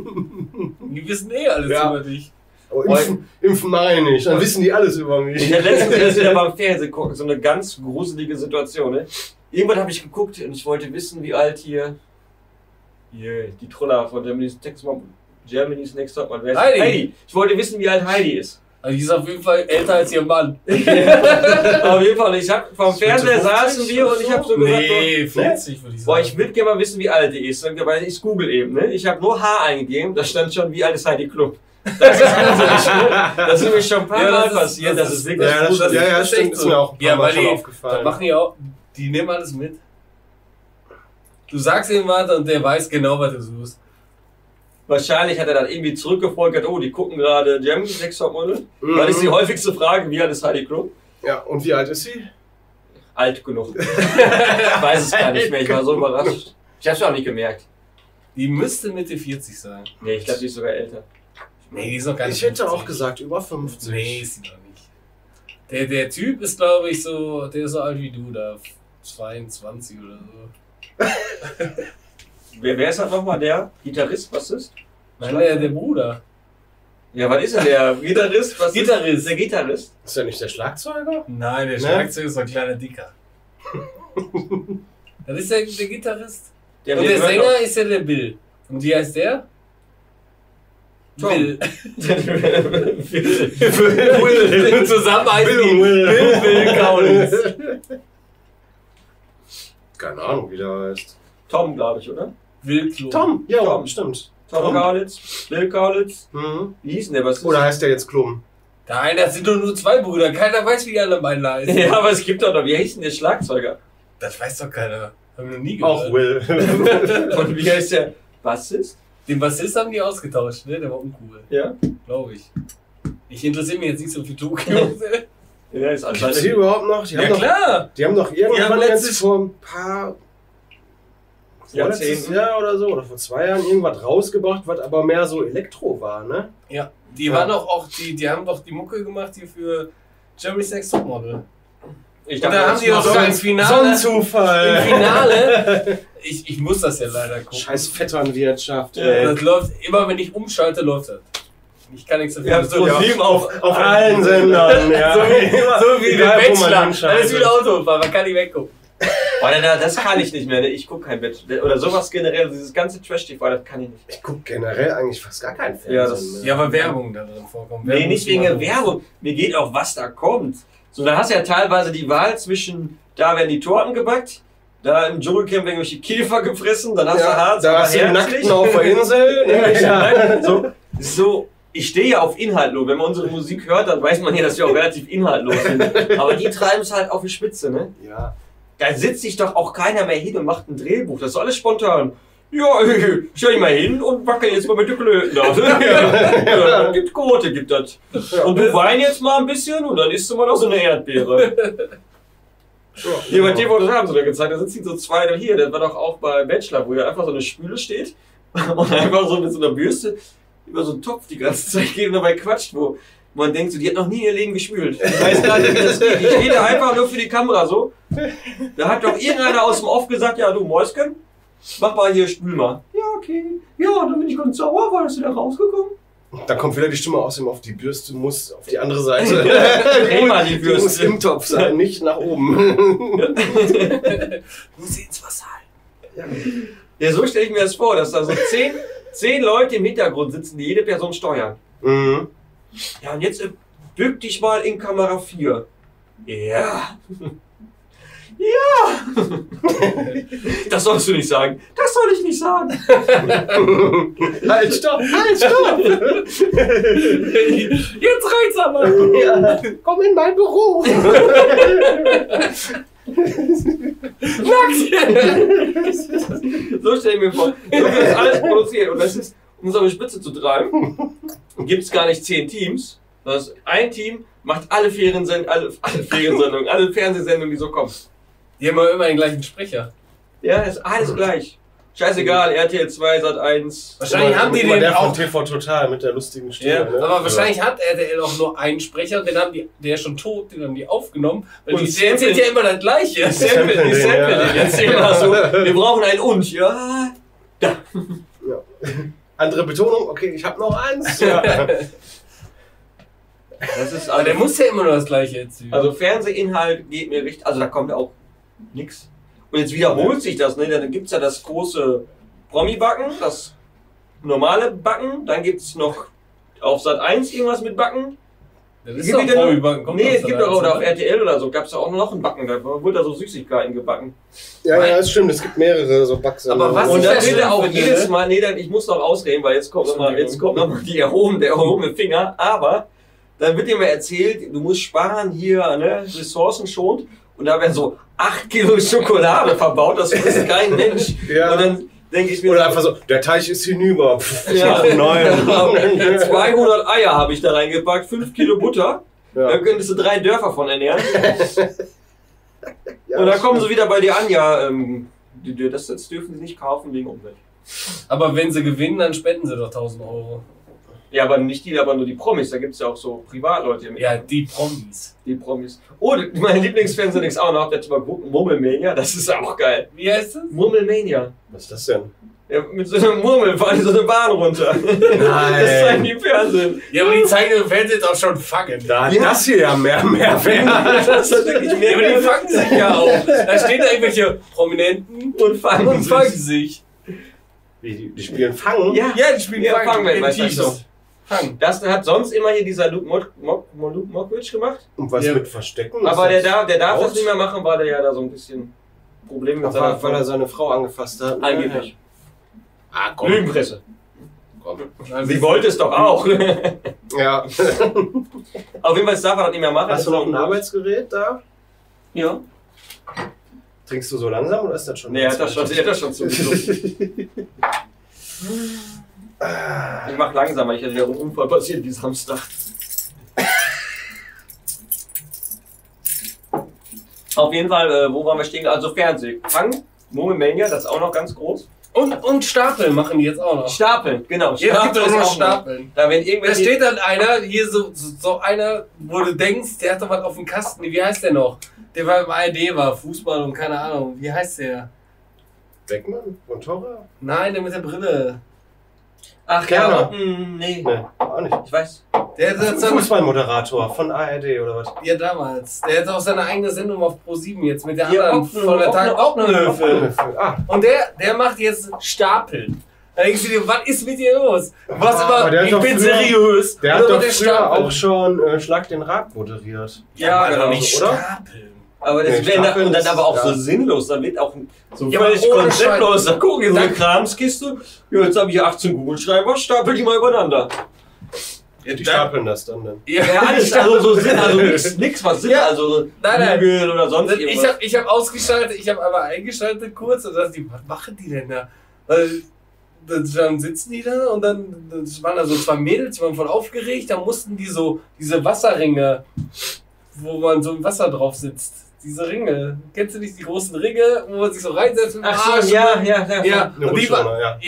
Die wissen eh alles Ja. über dich. Oh, impfen meine ich nicht, dann wissen die alles über mich. Ich hatte letztens wieder beim Fernsehen gucken, so eine ganz gruselige Situation. Ne? Irgendwann habe ich geguckt und ich wollte wissen, wie alt hier die Troller von Germany's Next Topmodel, wer ist Heidi. Ich wollte wissen, wie alt Heidi ist. Also die ist auf jeden Fall älter als ihr Mann. Auf jeden Fall. Ich hab vom Fernseher saßen wir und ich habe so gesagt, Nee, 40 würde ich sagen. boah, ich würde gerne mal wissen, wie alt die ist. Weil ich google eben, ne? Ich habe nur H eingegeben, da stand schon, wie alt ist Heidi Klum. Das ist gruselig, ne? Das ist nämlich schon ein paar Ja, Mal das ist- passiert. Das ist wirklich Ja, das gruselig. stimmt. Ja, ist stimmt. echt Ist mir auch ein paar Ja, Mal weil schon die, aufgefallen. das machen die auch, die nehmen alles mit. Du sagst ihm was und der weiß genau, was du suchst. Wahrscheinlich hat er dann irgendwie zurückgefolgert, oh, die gucken gerade Germany's Next Topmodel. Weil ist die häufigste Frage, wie alt ist Heidi Klum? Ja, und wie alt ist sie? Alt genug. Ich weiß es gar nicht mehr, ich war so überrascht. Ich hab's auch nicht gemerkt. Die müsste Mitte 40 sein. Nee, ich glaube, die ist sogar älter. Nee, die ist noch gar nicht Ich hätte 50. auch gesagt, über 50. Nee, ist sie noch nicht. Der Typ ist, glaube ich, so, der ist so alt wie du, da 22 oder so. Wer ist das nochmal der Gitarrist, Bassist? Nein, der Bruder. Ja, was ist denn der Gitarrist? Was Gitarrist. Ist der Gitarrist? Ist er nicht der Schlagzeuger? Nein, der Ne? Schlagzeug ist so ein kleiner Dicker. Das ist der Gitarrist. Und der gehört Sänger ist ja der Bill. Und wie heißt der? Tom. Bill. Will. Zusammen heißt Bill die und Will. Bill Collins. Keine Ahnung, wie der heißt. Tom, glaube ich, oder? Will Klo. Tom, ja, Tom. stimmt. Tom Kaulitz, Bill Kaulitz. Mhm. Wie hieß denn der Bassist? Oder heißt der jetzt Klum? Nein, das sind doch nur zwei Brüder. Keiner weiß, wie die anderen beiden heißen. Ja, aber es gibt doch noch, wie hieß denn der Schlagzeuger? Das weiß doch keiner. Haben wir noch nie gehört. Auch Will. Und wie heißt der Bassist? Den Bassist haben die ausgetauscht, ne? Der war uncool. Ja. Glaube ich. Ich interessiere mich jetzt nicht so für Tokio. Ja, ist Gibt's die anscheinend. überhaupt noch? Die Ja haben noch, klar. die haben doch Die haben irgendwann jetzt letztes- vor ein paar vorletztes Jahrzehnten. Jahr oder so, oder vor 2 Jahren irgendwas rausgebracht, was aber mehr so Elektro war, ne? Ja. Die waren doch auch, die haben doch die Mucke gemacht hier für Germany's Next Topmodel. Ich Und da haben die doch so ein So Finale. ein Zufall. Im Finale. Ich muss das ja leider gucken. Scheiß Vetternwirtschaft. Das läuft, immer wenn ich umschalte, läuft das. Ich kann nichts dafür. Ja, so, so sieben auf Auf allen Sendern, ja. so wie der Egal, wo man Bachelor. hinschaltet. Das ist wie ein Autofahrer, man kann nicht weggucken. Das kann ich nicht mehr, ne? Ich gucke kein Bachelor. Oder sowas generell, dieses ganze Trash-TV, das kann ich nicht. Ich gucke generell eigentlich fast gar keinen Fernsehen Ja, das- mehr. Ja, weil Werbung da drin vorkommt. Nee, Werbung nicht ist wegen immer der Werbung. Mir geht auch, was da kommt. So, da hast du ja teilweise die Wahl zwischen, da werden die Torten gebackt, da im Dschungelcamp werden irgendwelche Käfer gefressen, dann hast du Harz, da aber hast du den herzlich. Nackten auf der Insel. Ja. So, ich stehe ja auf inhaltlos. Wenn man unsere Musik hört, dann weiß man ja, dass wir auch relativ inhaltlos sind. Aber die treiben es halt auf die Spitze, ne? Ja. Da sitzt sich doch auch keiner mehr hin und macht ein Drehbuch. Das ist alles spontan. Ja, stell dich mal hin und wackel jetzt mal mit den Klöten da. Ja, gibt Quote, gibt das. Und du wein jetzt mal ein bisschen und dann isst du mal noch so eine Erdbeere. Ja, bei TV das haben sie da gezeigt, da sitzen so zwei da hier, das war doch auch bei Bachelor, wo ja einfach so eine Spüle steht und einfach so mit so einer Bürste über so einen Topf die ganze Zeit geht und dabei quatscht, wo man denkt, so, die hat noch nie ihr Leben gespült. Ich weiß gar nicht, wie das geht. Ich rede einfach nur für die Kamera so. Da hat doch irgendeiner aus dem Off gesagt, ja du Mäuschen, mach mal hier, spül mal. Ja, okay. Ja, dann bin ich ganz sauer, weil ist du da rausgekommen? Da kommt wieder die Stimme aus dem auf die Bürste, muss auf die andere Seite. Immer die Die muss Bürste. im Topf sein, nicht nach oben. Muss sie ins Wasser halten. Ja, so stelle ich mir das vor, dass da so 10 Leute im Hintergrund sitzen, die jede Person steuern. Mhm. Ja, und jetzt bück dich mal in Kamera 4. Ja. Ja. Das sollst du nicht sagen. Das soll ich nicht sagen. Halt, stopp! Halt, stopp! Jetzt reicht's aber. Ja. Komm in mein Büro! So stelle ich mir vor. So wird das alles produziert. Und das ist, um es auf die Spitze zu treiben, gibt es gar nicht 10 Teams, sondern ein Team macht alle Feriensendungen, alle Fernsehsendungen, die so kommen. Die haben immer den gleichen Sprecher. Ja, ist alles gleich. Scheißegal, RTL 2, Sat 1. Wahrscheinlich haben die den der von auch. TV Total mit der lustigen Stimme. Ja, ne? aber wahrscheinlich hat RTL auch nur einen Sprecher, den haben die, der ist schon tot, den haben die aufgenommen. Weil Und die erzählt ja immer das Gleiche. Die Sample ja. den jetzt immer so. Wir brauchen ein Und. Ja. Ja. Andere Betonung, okay, ich habe noch eins. Ja. Das ist Aber der muss ja immer nur das Gleiche erzählen. Also Fernsehinhalt geht mir richtig. Also da kommt ja auch nix. Und jetzt wiederholt sich das, ne? Dann gibt's ja das große Promi-Backen, das normale Backen, dann gibt's noch auf Sat 1 irgendwas mit Backen. das ist Gibt doch wieder nur- Promi-Backen. Kommt Nee, aus es gibt der doch oder auf Zeit. RTL oder so, gab's da auch noch ein Backen, da wurde da so Süßigkeiten gebacken. Ja, ja, das stimmt, es gibt mehrere so Backsendungen. Aber was Und ich dann ja wird schlimm auch finde, jedes ne? Mal, nee, dann, ich muss noch ausreden, weil jetzt kommt nochmal der erhobene Finger, aber dann wird dir mal erzählt, du musst sparen hier, ne, ressourcenschonend, und da werden so 8 Kilo Schokolade verbaut, das frisst kein Mensch. Ja. Und dann denke ich mir, Oder einfach so, der Teich ist hinüber. Pff, ich Ja. mach einen neuen. 200 Eier habe ich da reingepackt, 5 Kilo Butter, da Ja. könntest du 3 Dörfer von ernähren. Ja, Und dann das kommen sie stimmt. wieder bei dir an, ja, das dürfen sie nicht kaufen wegen Umwelt. Aber wenn sie gewinnen, dann spenden sie doch 1000 Euro. Ja, aber nicht die, aber nur die Promis, da gibt es ja auch so Privatleute mit. Ja, die Promis. Die Promis. Oh, mein Lieblingsfernsehen ist auch noch, der hat mal geguckt, Murmelmania, das ist auch geil. Wie heißt das? Murmelmania. Was ist das denn? Ja, mit so einer Murmel fahren die so eine Bahn runter. Das zeigen die im Fernsehen. Ja, aber die zeigen im Fernsehen auch schon fangen. Da hat Ja. das hier ja mehr wert. Das hat wirklich Ja, mehr aber die fangen sich ja auch. Da stehen da irgendwelche Prominenten und fangen und fangen sich. Wie, die spielen Fangen? Ja, Ja, die spielen Ja, Fangen. Fangweltmeisterschaft. Tiefs. Fangen. das hat sonst immer hier dieser Luke Mockridge gemacht. Und was Ja. mit Verstecken? Aber Ist der darf das raus? nicht mehr machen, weil der ja da so ein bisschen Probleme mit seiner Weil er seine Frau angefasst hat. Angeblich. Ah, komm. Lügenpresse. komm. Sie wollte es doch auch. Ja. Auf jeden Fall darf er das nicht mehr machen. Hast du noch ein Arbeitsgerät da? Ja. Trinkst du so langsam oder ist das schon? Nee, er hat das schon zugeschlossen. Ich mach langsamer, ich hatte ja einen Unfall passiert wie Samstag. Auf jeden Fall, wo waren wir stehen? Also Fernsehen. Fang, Murmelmania, das ist auch noch ganz groß. Und Stapeln machen die jetzt auch noch. Stapeln, genau. Jetzt gibt es auch noch noch. Stapeln. Da wenn Da irgendwelche... steht dann einer, hier so einer, wo du denkst, der hat doch was auf dem Kasten. Wie heißt der noch? Der war im ARD, war Fußball und keine Ahnung. Wie heißt der? Beckmann? Montora? Nein, der mit der Brille. Ach Kerner. ja, nee. Nee, auch nicht. Ich weiß. Der hat dann, Fußballmoderator von ARD oder was? ja damals. Der hat auch seine eigene Sendung auf Pro7 jetzt mit der Hier, anderen Ochsen- von der Tag Ochsenhöfe. Ah, Und der macht jetzt Stapeln. Da denkst du dir, was ist mit dir los? Was aber der immer, hat ich doch bin früher- seriös. der Und hat dann doch wird früher Stapeln. auch schon Schlag den Rat moderiert. Ja, aber genau. nicht oder? Stapeln. Aber das Nee, wäre Stapeln und dann ist- aber auch so ja. sinnlos. Dann wird auch so Ja, aber völlig ohne konzeptlos. Da gucken die so eine Dann- Kramskiste. Ja, jetzt habe ich hier 18 Kugelschreiber, stapel die mal übereinander. Die stapeln das dann. Ja, Ja, alles also so Sinn, also nix was Sinn, Ja. also Nein. Bügel oder sonst Ich irgendwas. hab ausgeschaltet, ich habe aber eingeschaltet kurz und dachte, was machen die denn da? Weil dann sitzen die da und dann das waren da so zwei Mädels, die waren voll aufgeregt, dann mussten die so diese Wasserringe, wo man so im Wasser drauf sitzt. Diese Ringe. Kennst du nicht die großen Ringe, wo man sich so reinsetzt? mit dem Ach Arsch so, und ja, dann- ja, ja. Ja, Eine und die war, Rutschbahn, ja. ja,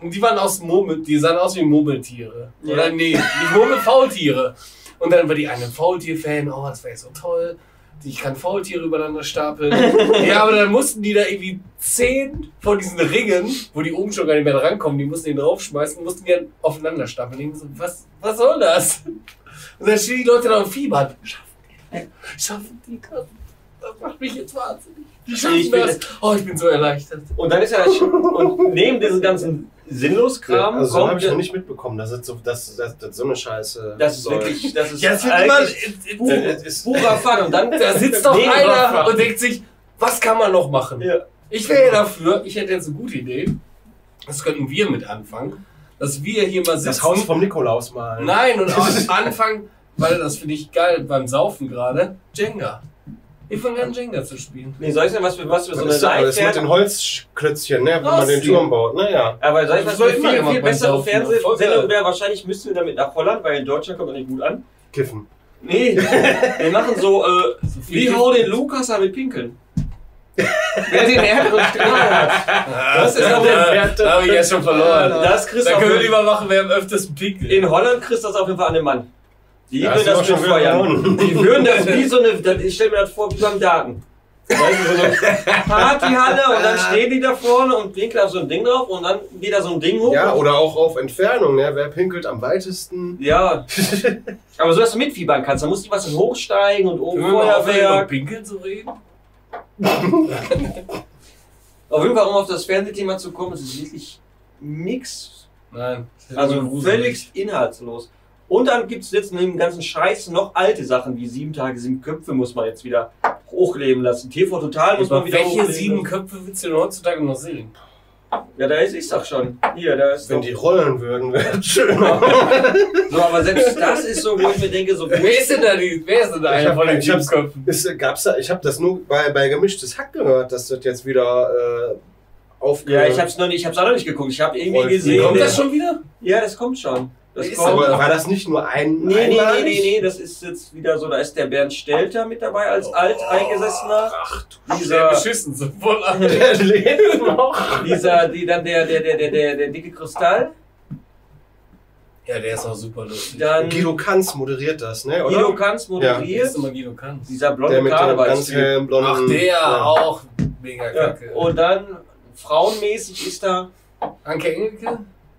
Und die waren die sahen aus wie Murmeltiere. Ja. Oder nee, nicht Faultiere. Und dann war die eine Faultier-Fan, oh, das wäre jetzt so toll. Ich kann Faultiere übereinander stapeln. Ja, aber dann mussten die da irgendwie 10 von diesen Ringen, wo die oben schon gar nicht mehr rankommen, die mussten den draufschmeißen, mussten die dann aufeinander stapeln. Ich so, was soll das? Und dann stehen die Leute da und fiebern. Schaffen die das? Das macht mich jetzt wahnsinnig. Die schaffen das. Oh, ich bin so erleichtert. Und dann ist ja und neben diesem ganzen Sinnloskram Also so habe kommt ich noch nicht mitbekommen, dass so eine Scheiße das ist soll. wirklich, das ist Ja, es wird eigentlich purer Fun. Und dann Da sitzt doch Nee, einer Fun. und denkt sich, was kann man noch machen? Ja. Ich wäre dafür, ich hätte jetzt eine gute Idee. Das könnten wir mit anfangen. Dass wir hier mal sitzen. Das Haus vom Nikolaus malen. Nein, und auch anfangen, weil das finde ich geil beim Saufen gerade, Jenga. Ich fange an, Jenga zu spielen. Nee, soll ich sagen, was wir so eine Das ist mit Leitfährt... den Holzklötzchen, ne, wenn man den Rausziehen. Turm baut. Naja. Aber soll ich was Das für soll immer viel beim bessere Saufen, voll Fernsehsendung geil. wäre? Wahrscheinlich müssten wir damit nach Holland, weil in Deutschland kommt das nicht gut an. Kiffen. Nee, wir machen so, wie hau den Lukas mit Pinkeln. Wer den härteren Strahl hat. Das ist Da auch da habe ich ja schon verloren. Das kriegst Da du können wir auf- lieber machen, wer am öftesten pinkelt. In Holland kriegst du das auf jeden Fall an den Mann. Die Ja, würden hast du das auch schon mit feuern. gewonnen. Die würden das wie so eine, ich stelle mir das vor wie beim Daten. Weißt du, so eine Partyhalle und dann stehen die da vorne und pinkeln auf so ein Ding drauf und dann geht da so ein Ding hoch. Ja, oder auch auf Entfernung, ne? Wer pinkelt am weitesten? Ja. Aber so, dass du mitfiebern kannst, dann musst du was hochsteigen und oben Können wir mal aufhören, über Feuerwerk. Pinkeln zu reden? Auf jeden Fall, um auf das Fernsehthema zu kommen, es ist wirklich nix. Nein. Also völlig inhaltslos. Und dann gibt es jetzt neben dem ganzen Scheiß noch alte Sachen wie 7 Tage, 7 Köpfe muss man jetzt wieder hochleben lassen. TV Total muss man wieder Welche hochleben 7 lassen. Köpfe willst du denn heutzutage noch sehen? Ja, da ist ich doch schon. Hier, da ist Wenn doch. die rollen würden, wäre es schöner. So, aber selbst das ist so, wo ich mir denke, so. Wer ist denn da einer von den Ich hab's- 7 Köpfen? Ich habe das nur bei Gemischtes Hack gehört, dass das jetzt wieder aufgehört. Ja, ich hab's auch noch nicht geguckt. Ich habe irgendwie Rolf, gesehen. Kommt der- das schon wieder? Ja, das kommt schon. Das Ist kommt. Aber war das nicht nur ein Nee, einmalig? das ist jetzt wieder so, da ist der Bernd Stelter mit dabei als Alteingesessener. Ach du Sehr Dieser, beschissen, so voll an. der lebt noch. der dicke Kristall. Ja, der ist auch super lustig. Dann Guido Kanz moderiert das, ne? Oder? Guido Kanz Wer moderiert. ist immer Guido Kanz? Dieser der blonde mit dem ganz Karnevalstyp. hellen blonden. Ach, der ja. auch. Mega Ja. kacke. Und dann frauenmäßig ist da. Anke Engelke?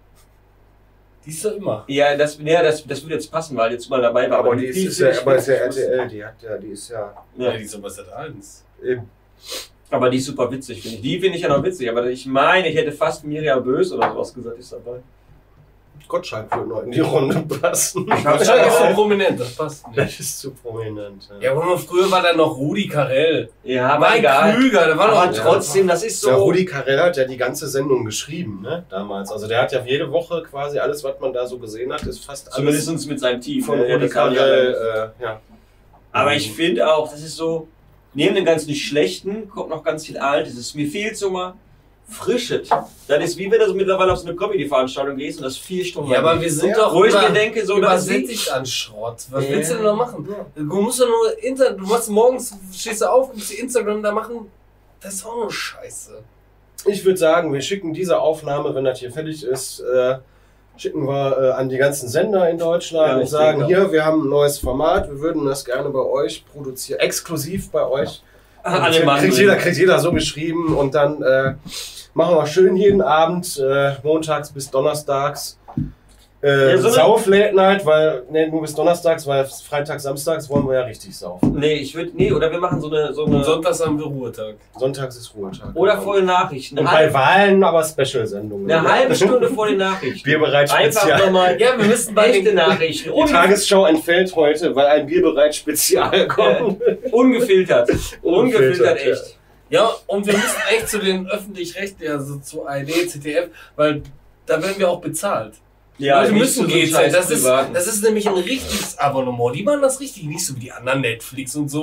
Die ist doch immer. Ja, das würde jetzt passen, weil jetzt mal dabei war. Aber die viel ist ja zu RTL, die ist ja. Ja, Ja. die ist aber seit 1. Eben. Aber die ist super witzig, finde ich. Die finde ich ja noch witzig. Aber ich meine, ich hätte fast Miriam Bös oder sowas gesagt, ist dabei. Gottschalk würde noch in die Runde passen. Gottschalk ist so prominent, das passt nicht. Das ist zu prominent. Ja, aber früher war da noch Rudi Carell. Ja, aber Mike egal. Krüger, da war Aber noch. trotzdem, das ist so. Der Rudi Carell hat ja die ganze Sendung geschrieben, ne? Damals. Also der hat ja jede Woche quasi alles, was man da so gesehen hat, ist fast alles Zumindest mit seinem Team. von ne? Rudi Das haben die Carell. alle- Ja. Aber ich finde auch, das ist so, neben dem ganzen Schlechten kommt noch ganz viel Altes. Es mir fehlt so mal Frisches. Das ist wie wenn du so mittlerweile auf so eine Comedy-Veranstaltung gehst und das 4 Stunden Ja, aber lang wir sind Ja, doch wo ich mir denke, so das ist übersättigt an Schrott. Was Ja. willst du denn noch machen? Du musst doch nur du machst morgens, stehst du auf, guckst die Instagram da machen. Das ist auch nur Scheiße. Ich würde sagen, wir schicken diese Aufnahme, wenn das hier fertig ist, schicken wir an die ganzen Sender in Deutschland Ja, und ich sagen, denke hier, wir haben ein neues Format, wir würden das gerne bei euch produzieren, exklusiv bei euch. an den Mann kriegt bringen. jeder so geschrieben und dann machen wir schön jeden Abend, montags bis donnerstags, Ja, so eine- Sauf-Late Night, weil, ne, nur bis donnerstags, weil Freitag, samstags wollen wir ja richtig saufen. Nee, oder wir machen so eine Und sonntags haben wir Ruhetag. Sonntags ist Ruhetag. oder vor den Nachrichten. Und Eine, bei Wahlen aber Special-Sendungen. eine halbe Stunde vor den Nachrichten. Bierbereit Einfach Spezial. nochmal Ja, wir müssen bei echte den Nachrichten. Die Tagesschau entfällt heute, weil ein Bierbereit-Spezial kommt. Ungefiltert. Ungefiltert, Ungefiltert, ja. echt. Ja, und wir müssen echt zu den Öffentlich-Rechtlichen, also zu ARD, ZDF, weil da werden wir auch bezahlt. Ja, Leute nicht müssen zu so einem GZ. scheiß Privaten. Das ist nämlich ein richtiges Abonnement. Die machen das richtig, nicht so wie die anderen Netflix und so.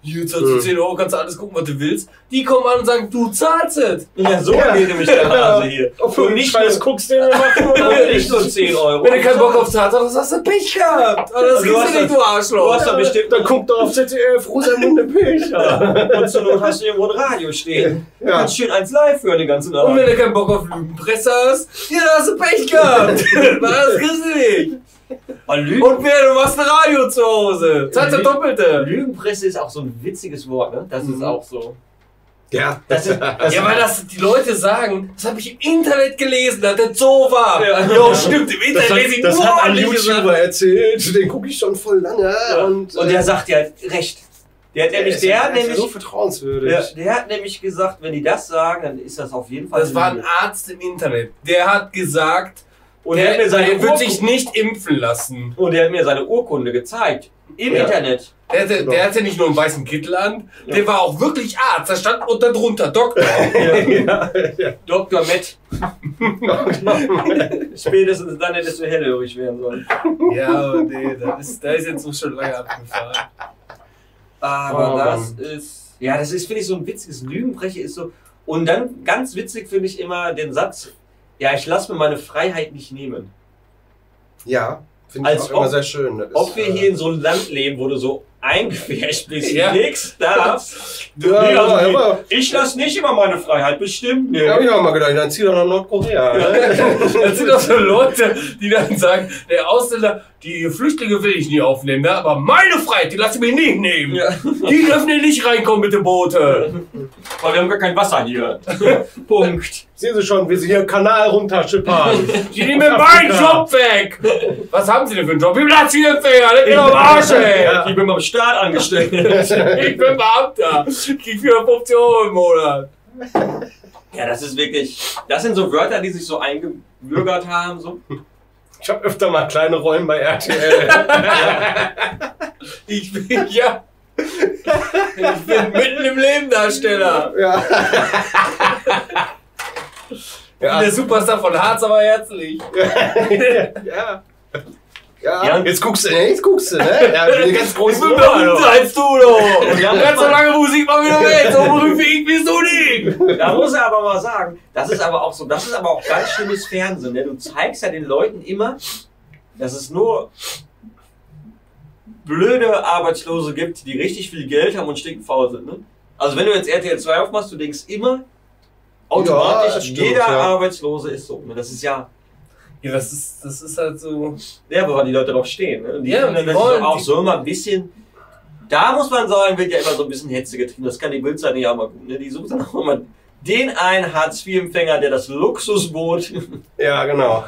hier zahlst du 10 Euro, kannst du alles gucken, was du willst. Die kommen an und sagen, du zahlst es. Ja, so geht nämlich der Hase hier. Und nicht nur, guckst du machen, nicht nur 10 Euro. Wenn du keinen Bock auf Tatsache hast, hast du Pech gehabt. Aber das Du kriegst hast du nicht, du Arschloch. Du hast doch bestimmt Dann guck doch auf ZDF, Rosamunde Pilcher. und zur Not hast du irgendwo ein Radio stehen. Du Ja. kannst schön 1 live hören den ganzen Und Abend. wenn du keinen Bock auf Lügenpresse hast, ja, dann hast du Pech gehabt. Das kriegst du nicht. Und wer, du machst ein Radio zu Hause. Zahlst du Doppelte. Lügenpresse ist auch so ein witziges Wort, ne? Das ist auch so. Ja. Das ist, Ja, weil das die Leute sagen, das habe ich im Internet gelesen, dass das so war. Ja. Jo, stimmt, im Internet lese ich Das nur hat ein ordentliche Sachen. YouTuber erzählt, den gucke ich schon voll lange. Und der sagt ja recht. Der hat nämlich, der hat nämlich, so vertrauenswürdig. der hat nämlich gesagt, wenn die das sagen, dann ist das auf jeden Fall. Das war ein Arzt im Internet. Der hat gesagt, und er hat mir seine der wird Urkunde, sich nicht impfen lassen. und der hat mir seine Urkunde gezeigt. Im Ja. Internet. Der hatte nicht nur einen weißen Kittel an, der war auch wirklich Arzt. Da stand unter drunter Doktor. Ja. Dr. Met. Spätestens dann hättest du hellhörig werden sollen. Ja, nee, da ist jetzt so schon lange abgefahren. Aber Oh, das Mann. ist, ja, das ist, finde ich, so ein witziges Lügenbreche ist so. Und dann ganz witzig finde ich immer den Satz, ja, ich lasse mir meine Freiheit nicht nehmen. Ja, finde ich Als auch immer ob- sehr schön. Das ist, Ob wir hier in so einem Land leben, wo du so eingefärscht bist, Ja. nix darfst. Ja, Nee, also ja, aber- ich lasse nicht immer meine Freiheit bestimmen. Nee. Ja, hab ich auch mal gedacht, dann zieh doch nach Nordkorea. Ne? Das sind doch so Leute, die dann sagen, der Ausländer, die Flüchtlinge will ich nie aufnehmen, ne? Aber meine Freiheit, die lasse ich mir nicht nehmen. Ja. Die dürfen hier nicht reinkommen mit den Boote. Weil wir haben gar kein Wasser hier. Punkt. Sehen Sie schon, wie Sie hier Kanal runterschippern. Die nehmen mir meinen Job weg. Was haben Sie denn für einen Job? Wie Hartz-IV-Empfänger, das geht am Arsch, ey. Ja. Ich bin beim Staat angestellt. Ich bin Beamter. Ich krieg 450 Euro im Monat. Ja, das ist wirklich, das sind so Wörter, die sich so eingebürgert haben. So. Ich habe öfter mal kleine Rollen bei RTL. Ich bin, ja. Ich bin mitten im Leben Darsteller. Ja. Ja. Der Superstar von Harz, aber herzlich. Ja. Ja. Ja, jetzt guckst du, ne? Ja, die ganz Ich großen bin Ohren, berühmter als du, doch. Ja, Ganz so lange Musik mal wieder weg. So berühmt wie ich bist du nicht. Da muss er aber mal sagen, das ist aber auch so, das ist aber auch ganz schlimmes Fernsehen. Ne? Du zeigst ja den Leuten immer, dass es nur blöde Arbeitslose gibt, die richtig viel Geld haben und stinkfaul sind. Ne? Also wenn du jetzt RTL 2 aufmachst, du denkst immer, automatisch, Ja, stimmt, jeder ja. Arbeitslose ist so. Ne? Das ist ja, Ja, das ist halt so. ja, wo die Leute drauf stehen. Ne? Und die Ja, finden die das wollen- auch die- so immer ein bisschen. Da muss man sagen, wird ja immer so ein bisschen Hetze getrieben. Das kann die Bildzeit nicht auch mal gut. Ne? Die suchen dann auch immer den einen Hartz-IV-Empfänger, der das Luxusboot. Ja, genau.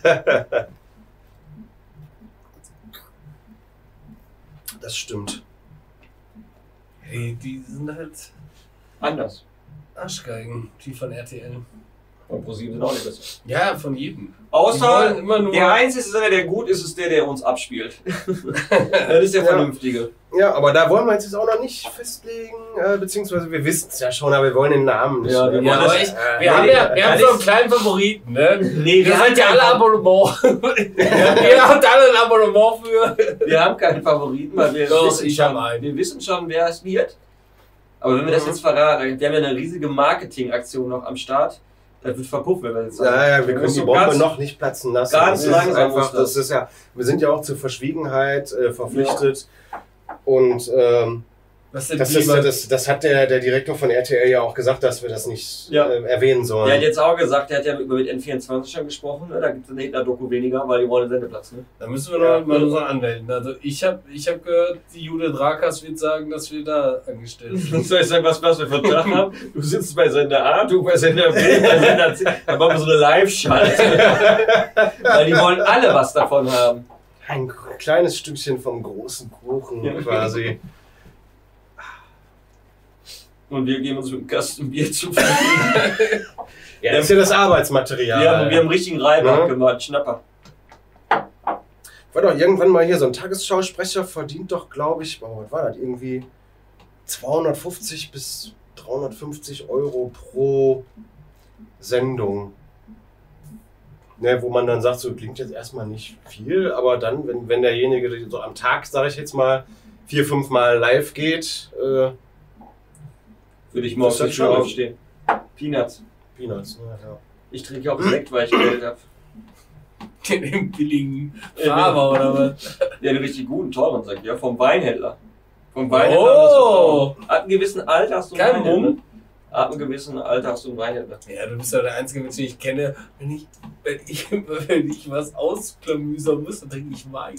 Das stimmt. Hey, die sind halt Anders. Arschgeigen, die von RTL. Und ProSieben sind auch nicht besser. Ja, von jedem. Die Außer wollen immer nur. der einzige Sender, der gut ist, ist der uns abspielt. Das ist der Ja. Vernünftige. Ja, aber da wollen wir uns jetzt auch noch nicht festlegen, beziehungsweise wir wissen es ja schon, aber wir wollen den Namen nicht. Ja, wir Ja, wollen aber das- ich, wir haben so einen kleinen Favoriten, ne? Nee, Wir seid ja alle Abonnement. Ihr habt alle ein Abonnement für. Wir haben keinen Favoriten, weil wir Doch, wissen ich schon, hab einen. wir wissen schon, wer es wird. Aber wenn wir das jetzt verraten, wir haben ja eine riesige Marketingaktion noch am Start. Das wird verpufft, wenn wir das jetzt sagen. Ja, wir können müssen die so Bombe ganz- noch nicht platzen lassen. ganz Das ist langsam einfach, muss das. das ist ja, wir sind ja auch zur Verschwiegenheit verpflichtet. Und Was denn das hat der Direktor von RTL ja auch gesagt, dass wir das nicht Ja. erwähnen sollen. Der hat jetzt auch gesagt, der hat ja über mit N24 schon gesprochen, ne? Da gibt es eine Hitler-Doku weniger, weil die wollen einen Sendeplatz. Ne? Da müssen wir noch mal so anmelden. Also ich hab gehört, die Judith Rakas wird sagen, dass wir da angestellt sind. Soll ich sagen, was wir Vertrag haben? Du sitzt bei Sender A, du bei Sender B, bei Sender C. Dann machen wir so eine Live-Schalte. Weil die wollen alle was davon haben. Ein kleines Stückchen vom großen Kuchen Ja. quasi. Und wir geben uns mit einem Kasten Bier zufrieden. Ja, das ist ja das Arbeitsmaterial. Wir haben einen richtigen Reibach Ja. gemacht, Schnapper. War doch irgendwann mal hier so ein Tagesschausprecher, verdient doch, glaube ich, was war das, irgendwie 250 bis 350 Euro pro Sendung. Ne, wo man dann sagt, so klingt jetzt erstmal nicht viel, aber dann, wenn derjenige so am Tag, sage ich jetzt mal, 4-5 Mal live geht, Würde ich morgens Das ist nicht schon früh schön. aufstehen. Peanuts. Peanuts. Ja. Ich trinke auch direkt, weil ich Geld habe. Den billigen Fahrer oder was? Ja, den richtig guten, teuren Sack, ja, vom Weinhändler. Vom Weinhändler. Oh! Ab einem gewissen Alter hast du Kein Weinhändler. Mumm? Ab einem gewissen Alter hast du einen Weinhändler. Ja, du bist ja der einzige Mensch, den ich kenne. Wenn ich was ausklamüsern muss, dann trinke ich Wein.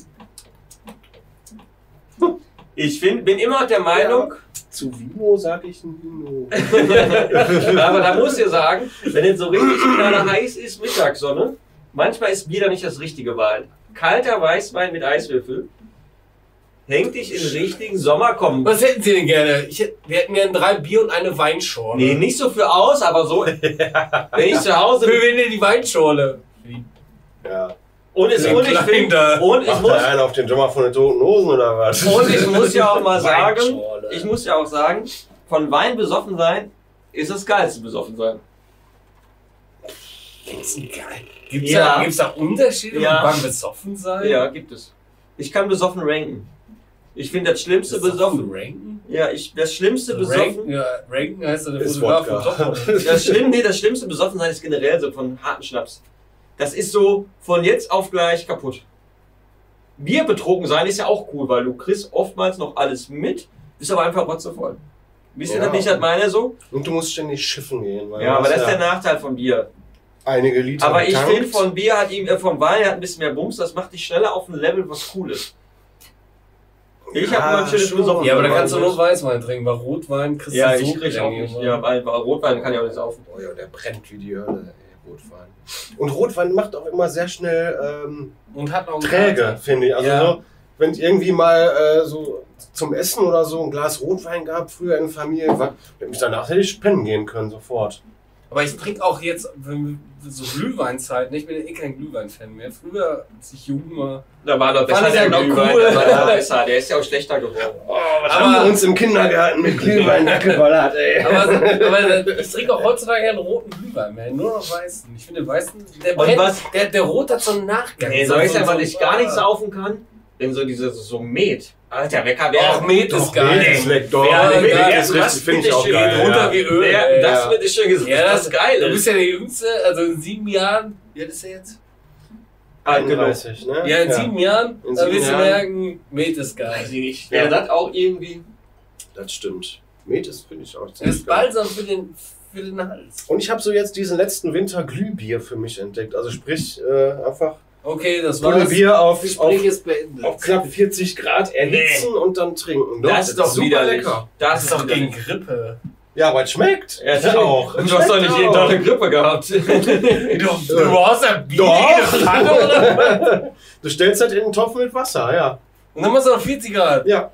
Ich bin immer der Meinung, Zu Vino sag ich ein Vino. aber da muss ich sagen, wenn es so richtig knaller heiß ist, Mittagssonne, manchmal ist Bier da nicht das richtige Wahl. Kalter Weißwein mit Eiswürfel hängt dich in den richtigen Sommer kommen. Was hätten Sie denn gerne? Wir hätten gerne 3 Bier und eine Weinschorle. Nee, nicht so für aus, aber so. Wenn ich zu Hause Für wen denn die Weinschorle? Ja. und es Ja, und ich klein finde da. und ich Macht muss da einer auf den Sommer von den Toten Hosen oder was? und ich muss ja auch mal sagen, Weinschorle. ich muss ja auch sagen, von Wein besoffen sein ist das geilste besoffen sein. Gibt's Ja. da Unterschiede Ja. beim Besoffen sein? Ja, gibt es. Ich kann besoffen ranken. Ich finde das Schlimmste besoffen. Ranken? Ja, das Schlimmste besoffen. Ranken, ja, ranken heißt ja der Ist Fotograf Wodka. von Top. Das Schlimmste besoffen sein ist generell so von harten Schnaps. Das ist so von jetzt auf gleich kaputt. Bier betrunken sein ist ja auch cool, weil du kriegst oftmals noch alles mit, bist aber einfach rotzevoll. Wisst ihr Ja. das nicht, das meine so? Und du musst ständig schiffen gehen. Weil Ja, du aber hast das ist der Nachteil von Bier. einige Liter Aber ich getankt. finde, von Bier hat ihm, vom Wein hat ein bisschen mehr Bums, das macht dich schneller auf ein Level, was cool ist. Ich Ja, habe mal ein schönes schon. besoffen. Ja, aber da kannst du nur Weißwein trinken, weil Rotwein kriegst Ja, du ich so krieg auch Klänge nicht. immer. Ja, weil Rotwein kann ich auch nicht saufen. Oh ja, der brennt wie die Hölle, ey, Rotwein. Und Rotwein macht auch immer sehr schnell Und hat noch einen träge, Charakter. finde ich. Also Ja. so, wenn es irgendwie mal so zum Essen oder so ein Glas Rotwein gab, früher in der Familie, danach hätte ich pennen gehen können, sofort. Aber ich trinke auch jetzt so Glühweinzeiten. Ich bin ja eh kein Glühwein-Fan mehr. Früher, als ich jung war. Da war doch Fand besser ich der ja noch Glühwein. cool. Der war noch besser. Der ist ja auch schlechter geworden. Was haben wir uns im Kindergarten mit Glühwein weggeballert, ey. Aber ich trinke auch heutzutage keinen roten Glühwein mehr, nur noch weißen. Ich finde, weißen, der Und brennt, was? der Rot hat so einen Nachgang. Nee, so, weißt du, so, was ich gar nicht saufen kann? Denn so dieses so Met. Alter, wer kann Ach, Met ist geil. Met ist lecker. Ja, Met geil. ist richtig, finde ich auch Geht geil. runter Ja. wie Öl. Wer, das ja. wird ist schön gesagt. Ja, das ist geil. Du bist ja der Jüngste, also in 7 Jahren. Wie alt ist er jetzt? alt genug. 31, ne? Ja, in 7 Jahren. In Da 7 wirst du Jahren. merken, Met ist geil. Weiß ich nicht. Wäre das auch irgendwie. Das stimmt. Met ist, finde ich auch Das ziemlich ist geil. balsam für den Hals. Und ich habe so jetzt diesen letzten Winter Glühbier für mich entdeckt. Also sprich, einfach Okay, das war's. Glühbier auf Das Gespräch ist beendet. knapp 40 Grad erhitzen und dann trinken. Das ist doch super widerlich. lecker. Das ist doch widerlich. gegen Grippe. Ja, aber es schmeckt. Ja, Ich auch. Und du hast doch nicht jeden Tag eine Grippe gehabt. Du hast ja Bier Doch. in der Pfanne, oder? Du stellst halt in den Topf mit Wasser, ja. Und dann machst du noch 40 Grad. Ja.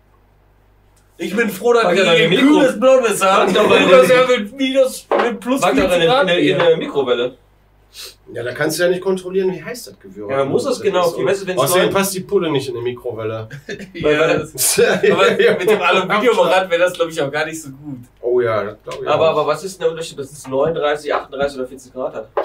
Ich bin froh, dass Pack wir doch deine hier Mikro- kühles Blondes haben. Pack doch mal Du deine- hast ja mit plus Mach doch 40 in Grad. eine Mikrowelle. Ja, da kannst du ja nicht kontrollieren, wie heiß das Gewürz Ja, man muss es genau. Wie weißt du, wenn's Außerdem neu- passt die Pulle nicht in die Mikrowelle. Ja, aber mit dem Aluminiumrad wäre das, glaube ich, auch gar nicht so gut. Oh ja, das glaube ich Aber, auch. aber was ist denn der Unterschied, dass es 39, 38 oder 40 Grad hat?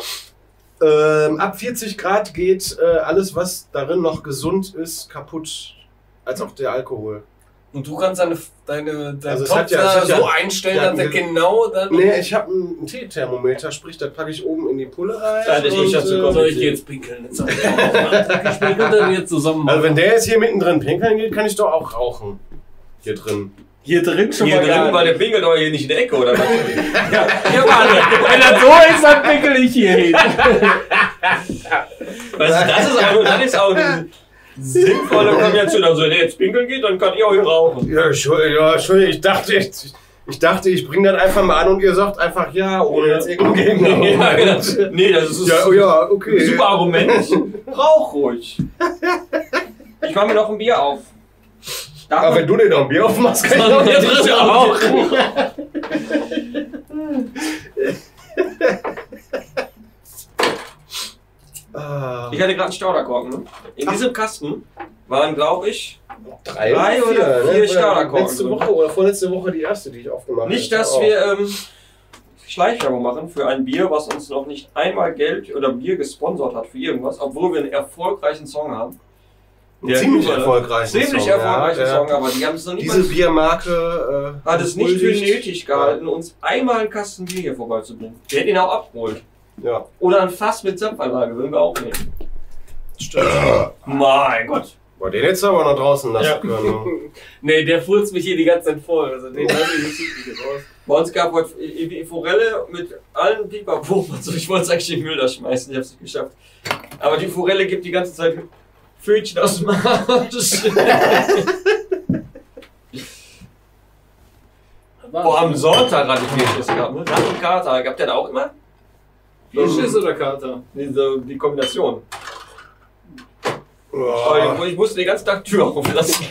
Ab 40 Grad geht alles, was darin noch gesund ist, kaputt. Als auch der Alkohol. Und du kannst deine Also es Topf hat ja- da es hat ja- so einstellen, ja, dass er wir- genau dann... Nee, ich habe ein Teethermometer, sprich, das packe ich oben in die Pulle rein. Ja, das ist nicht dazu kommen. Soll ich jetzt pinkeln? Jetzt ich pinkel dann jetzt zusammen. Also wenn der jetzt hier mittendrin pinkeln geht, kann ich doch auch rauchen. Hier drin. hier drin schon Hier mal gar drin, weil nicht. der pinkelt doch hier nicht in der Ecke, oder was? Ja, Mann, wenn das so ist, dann pinkel ich hier hin. Weißt du, das ist auch eine sinnvolle Kombination. Also wenn der jetzt pinkeln geht, dann kann ich auch hier rauchen. Ja, Entschuldigung, ich dachte, ich bringe das einfach mal an und ihr sagt einfach ja, ohne jetzt irgendeinen Gegner. Ja, genau. Nee, das ist Ja, oh ja, okay. ein super Argument. Rauch ruhig. Ich mache mir noch ein Bier auf. Darf Aber wenn du dir noch ein Bier aufmachst, kann ich auch Ja, nicht das ist rauchen. Ah, Ich hatte gerade einen Stauderkorken. Ne? In diesem Kasten waren, glaube ich, drei drei oder vier Stauderkorken Letzte drin. Woche oder vorletzte Woche die erste, die ich aufgemacht habe. nicht, dass wir Schleichwerbung machen für ein Bier, was uns noch nicht einmal Geld oder Bier gesponsert hat für irgendwas, obwohl wir einen erfolgreichen Song haben. Der ziemlich Huber, erfolgreichen Ziemlich Song. erfolgreicher ja, Song, aber die haben es noch nicht Diese Biermarke hat es nicht für huldigt. nötig gehalten, uns einmal einen Kasten Bier hier vorbeizubringen. Wir hätten ihn auch abgeholt. Ja, Oder ein Fass mit Zapfanlage, würden wir auch nehmen. stimmt. Mein Gott. Boah, den hättest du aber noch draußen lassen Ja. können. Nee, der furzt mich hier die ganze Zeit voll. Also den lasse ich nicht raus. Bei uns gab heute Forelle mit allen Pipapo. Also ich wollte es eigentlich in den Müll da schmeißen, ich habe es nicht geschafft. Aber die Forelle gibt die ganze Zeit Fötchen aus dem Arsch. Boah, am Sonntag hatte ich Fehlschiss gehabt, ne? Nacht und Kater. Habt ihr da auch immer? Fehlschiss oder Kater? Die Kombination. Oh. Ich musste den ganzen Tag Tür auflassen.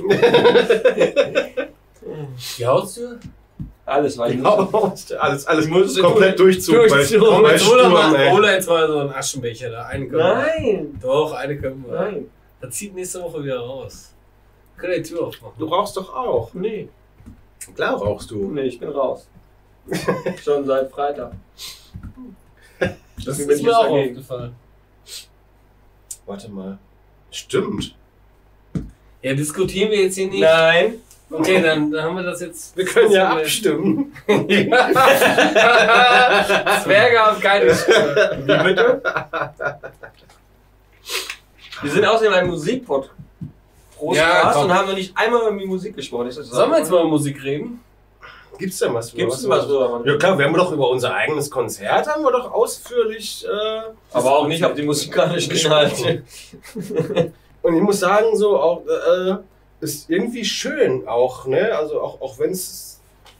Die Haustür? Alles war Alles musste komplett Durchzug. Durchzug. Bei Jetzt hol Sturm, ey. jetzt mal so einen Aschenbecher da. Einen können wir. Nein! Doch, eine können wir. Nein! Das zieht nächste Woche wieder raus. Können wir die Tür aufmachen? Du rauchst doch auch. Nee. Klar rauchst du. Nee, ich bin raus. Schon seit Freitag. Das Deswegen ist bin ich mir jetzt auch dagegen. aufgefallen. Warte mal. Stimmt. Ja, diskutieren wir jetzt hier nicht. Nein! Okay, dann haben wir das jetzt. Wir können ja abstimmen. Zwerge haben keine Stimme. Wie bitte? Wir sind außerdem ein Musikpod. Ja, komm. Und haben noch nicht einmal über die Musik gesprochen. Ist das Sollen wir jetzt mal über Musik reden? Gibt's denn was? Gibt's denn was drüber? Ja klar, wir haben doch über unser eigenes Konzert haben wir doch ausführlich. Aber auch nicht auf die musikalischen Inhalte. Und ich muss sagen, so auch ist irgendwie schön auch, ne? Also auch wenn es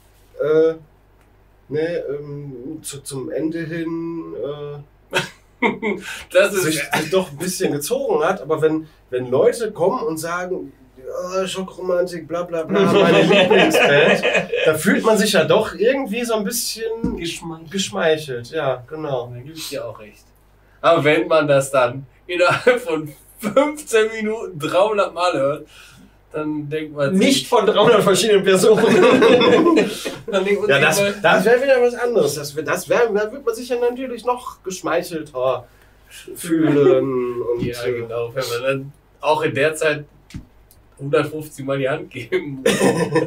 zum Ende hin Das ist. sich doch ein bisschen gezogen hat, aber wenn Leute kommen und sagen, ja, Schockromantik, bla bla bla, meine Lieblingsband, da fühlt man sich ja doch irgendwie so ein bisschen geschmeichelt. Ja, genau. Da gebe ich dir auch recht. Aber wenn man das dann innerhalb von 15 Minuten 300 Mal hört, dann denkt man sich- Nicht von 300 verschiedenen Personen. Dann denkt man Ja, sich das wäre wieder was anderes. Da wird man sich ja natürlich noch geschmeichelter fühlen. Und, ja, genau. Wenn man dann auch in der Zeit 150 Mal die Hand geben muss.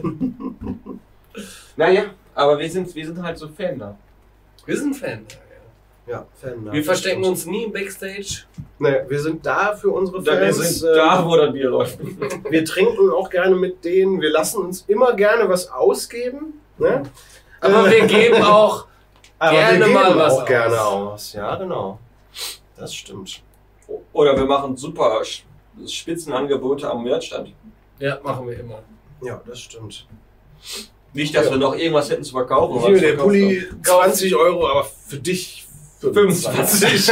Naja, aber wir sind halt so Fan da. Wir sind Fan. Ja, Fan. Wir verstecken uns nie im Backstage. Ne, wir sind da für unsere Wir Fans. sind da, wo das Bier läuft. Wir trinken auch gerne mit denen. Wir lassen uns immer gerne was ausgeben. Ne? Aber wir geben auch Aber gerne wir geben mal was auch gerne aus. aus. Ja, genau. Das stimmt. Oder wir machen super Spitzenangebote am Merchstand. Ja, machen wir immer. Ja, das stimmt. Nicht, dass wir noch irgendwas hätten zu verkaufen. Hier, was der verkauft Pulli 20 €, aber für dich 25.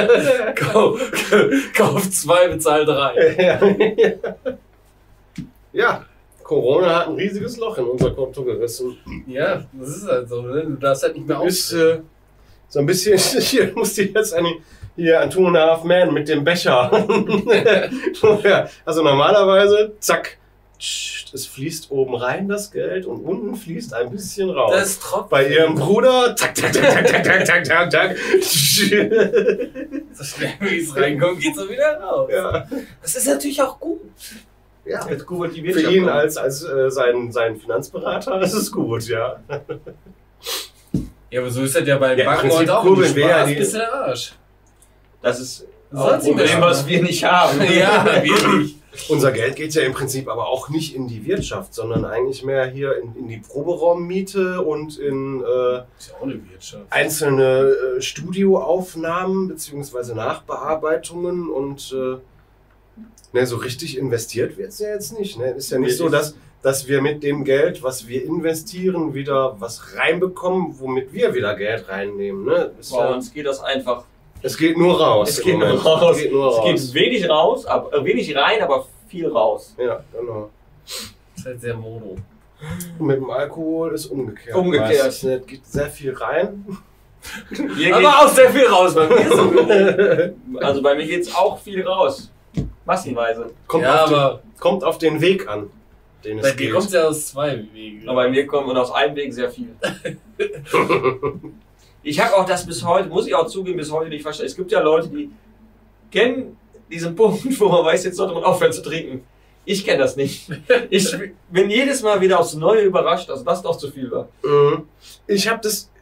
Kauf 2, bezahl 3. Ja, Corona hat ein riesiges Loch in unser Konto gerissen. Ja, das ist halt so. Ne? Du darfst halt nicht mehr Du bist aufstehen. so ein bisschen, hier musst du jetzt an 2.5 Men mit dem Becher. Ja, also normalerweise, zack, es fließt oben rein das Geld und unten fließt ein bisschen raus. Das tropft. Bei ihrem Bruder, zack, zack, zack, zack, zack, zack, zack, zack. So schnell wie es reinkommt, geht es wieder raus. Ja, Das ist natürlich auch gut. ja. Jetzt gut die Für Wirtschaft ihn an. als sein Finanzberater ist es gut, ja. Ja, aber so ist das ja bei Ja, im Banken Prinzip heute auch. kurbeln Wenn du wir ja sparst, die- bist du der Arsch. Das ist Das auch ein soll's ihm Problem, ja. was wir nicht haben. Ja, wirklich. Unser Geld geht ja im Prinzip aber auch nicht in die Wirtschaft, sondern eigentlich mehr hier in die Proberaummiete und in Ist ja auch eine Wirtschaft. einzelne Studioaufnahmen bzw. Nachbearbeitungen und ne, so richtig investiert wird es ja jetzt nicht. Ne? Ist ja nicht so, dass wir mit dem Geld, was wir investieren, wieder was reinbekommen, womit wir wieder Geld reinnehmen. Ne? Ist Bei ja, uns geht das einfach. es geht nur raus. Es im geht nur Moment. raus. Es geht nur Es raus. geht wenig raus, wenig rein, aber viel raus. Ja, genau. Das ist halt sehr mono. Und mit dem Alkohol ist umgekehrt. Umgekehrt. Meistens, ne? Es geht sehr viel rein. Hier Aber auch sehr viel raus bei mir. also bei mir geht es auch viel raus. Massenweise. Kommt auf den Weg an, den es Bei dir geht. kommt es ja aus 2 Wegen. Aber bei mir kommt und aus einem Weg sehr viel. Ich habe auch das bis heute, muss ich auch zugeben, bis heute nicht verstanden. Es gibt ja Leute, die kennen diesen Punkt, wo man weiß, jetzt sollte man aufhören zu trinken. Ich kenne das nicht. Ich bin jedes Mal wieder aufs Neue überrascht, dass das doch zu viel war. Ich habe das,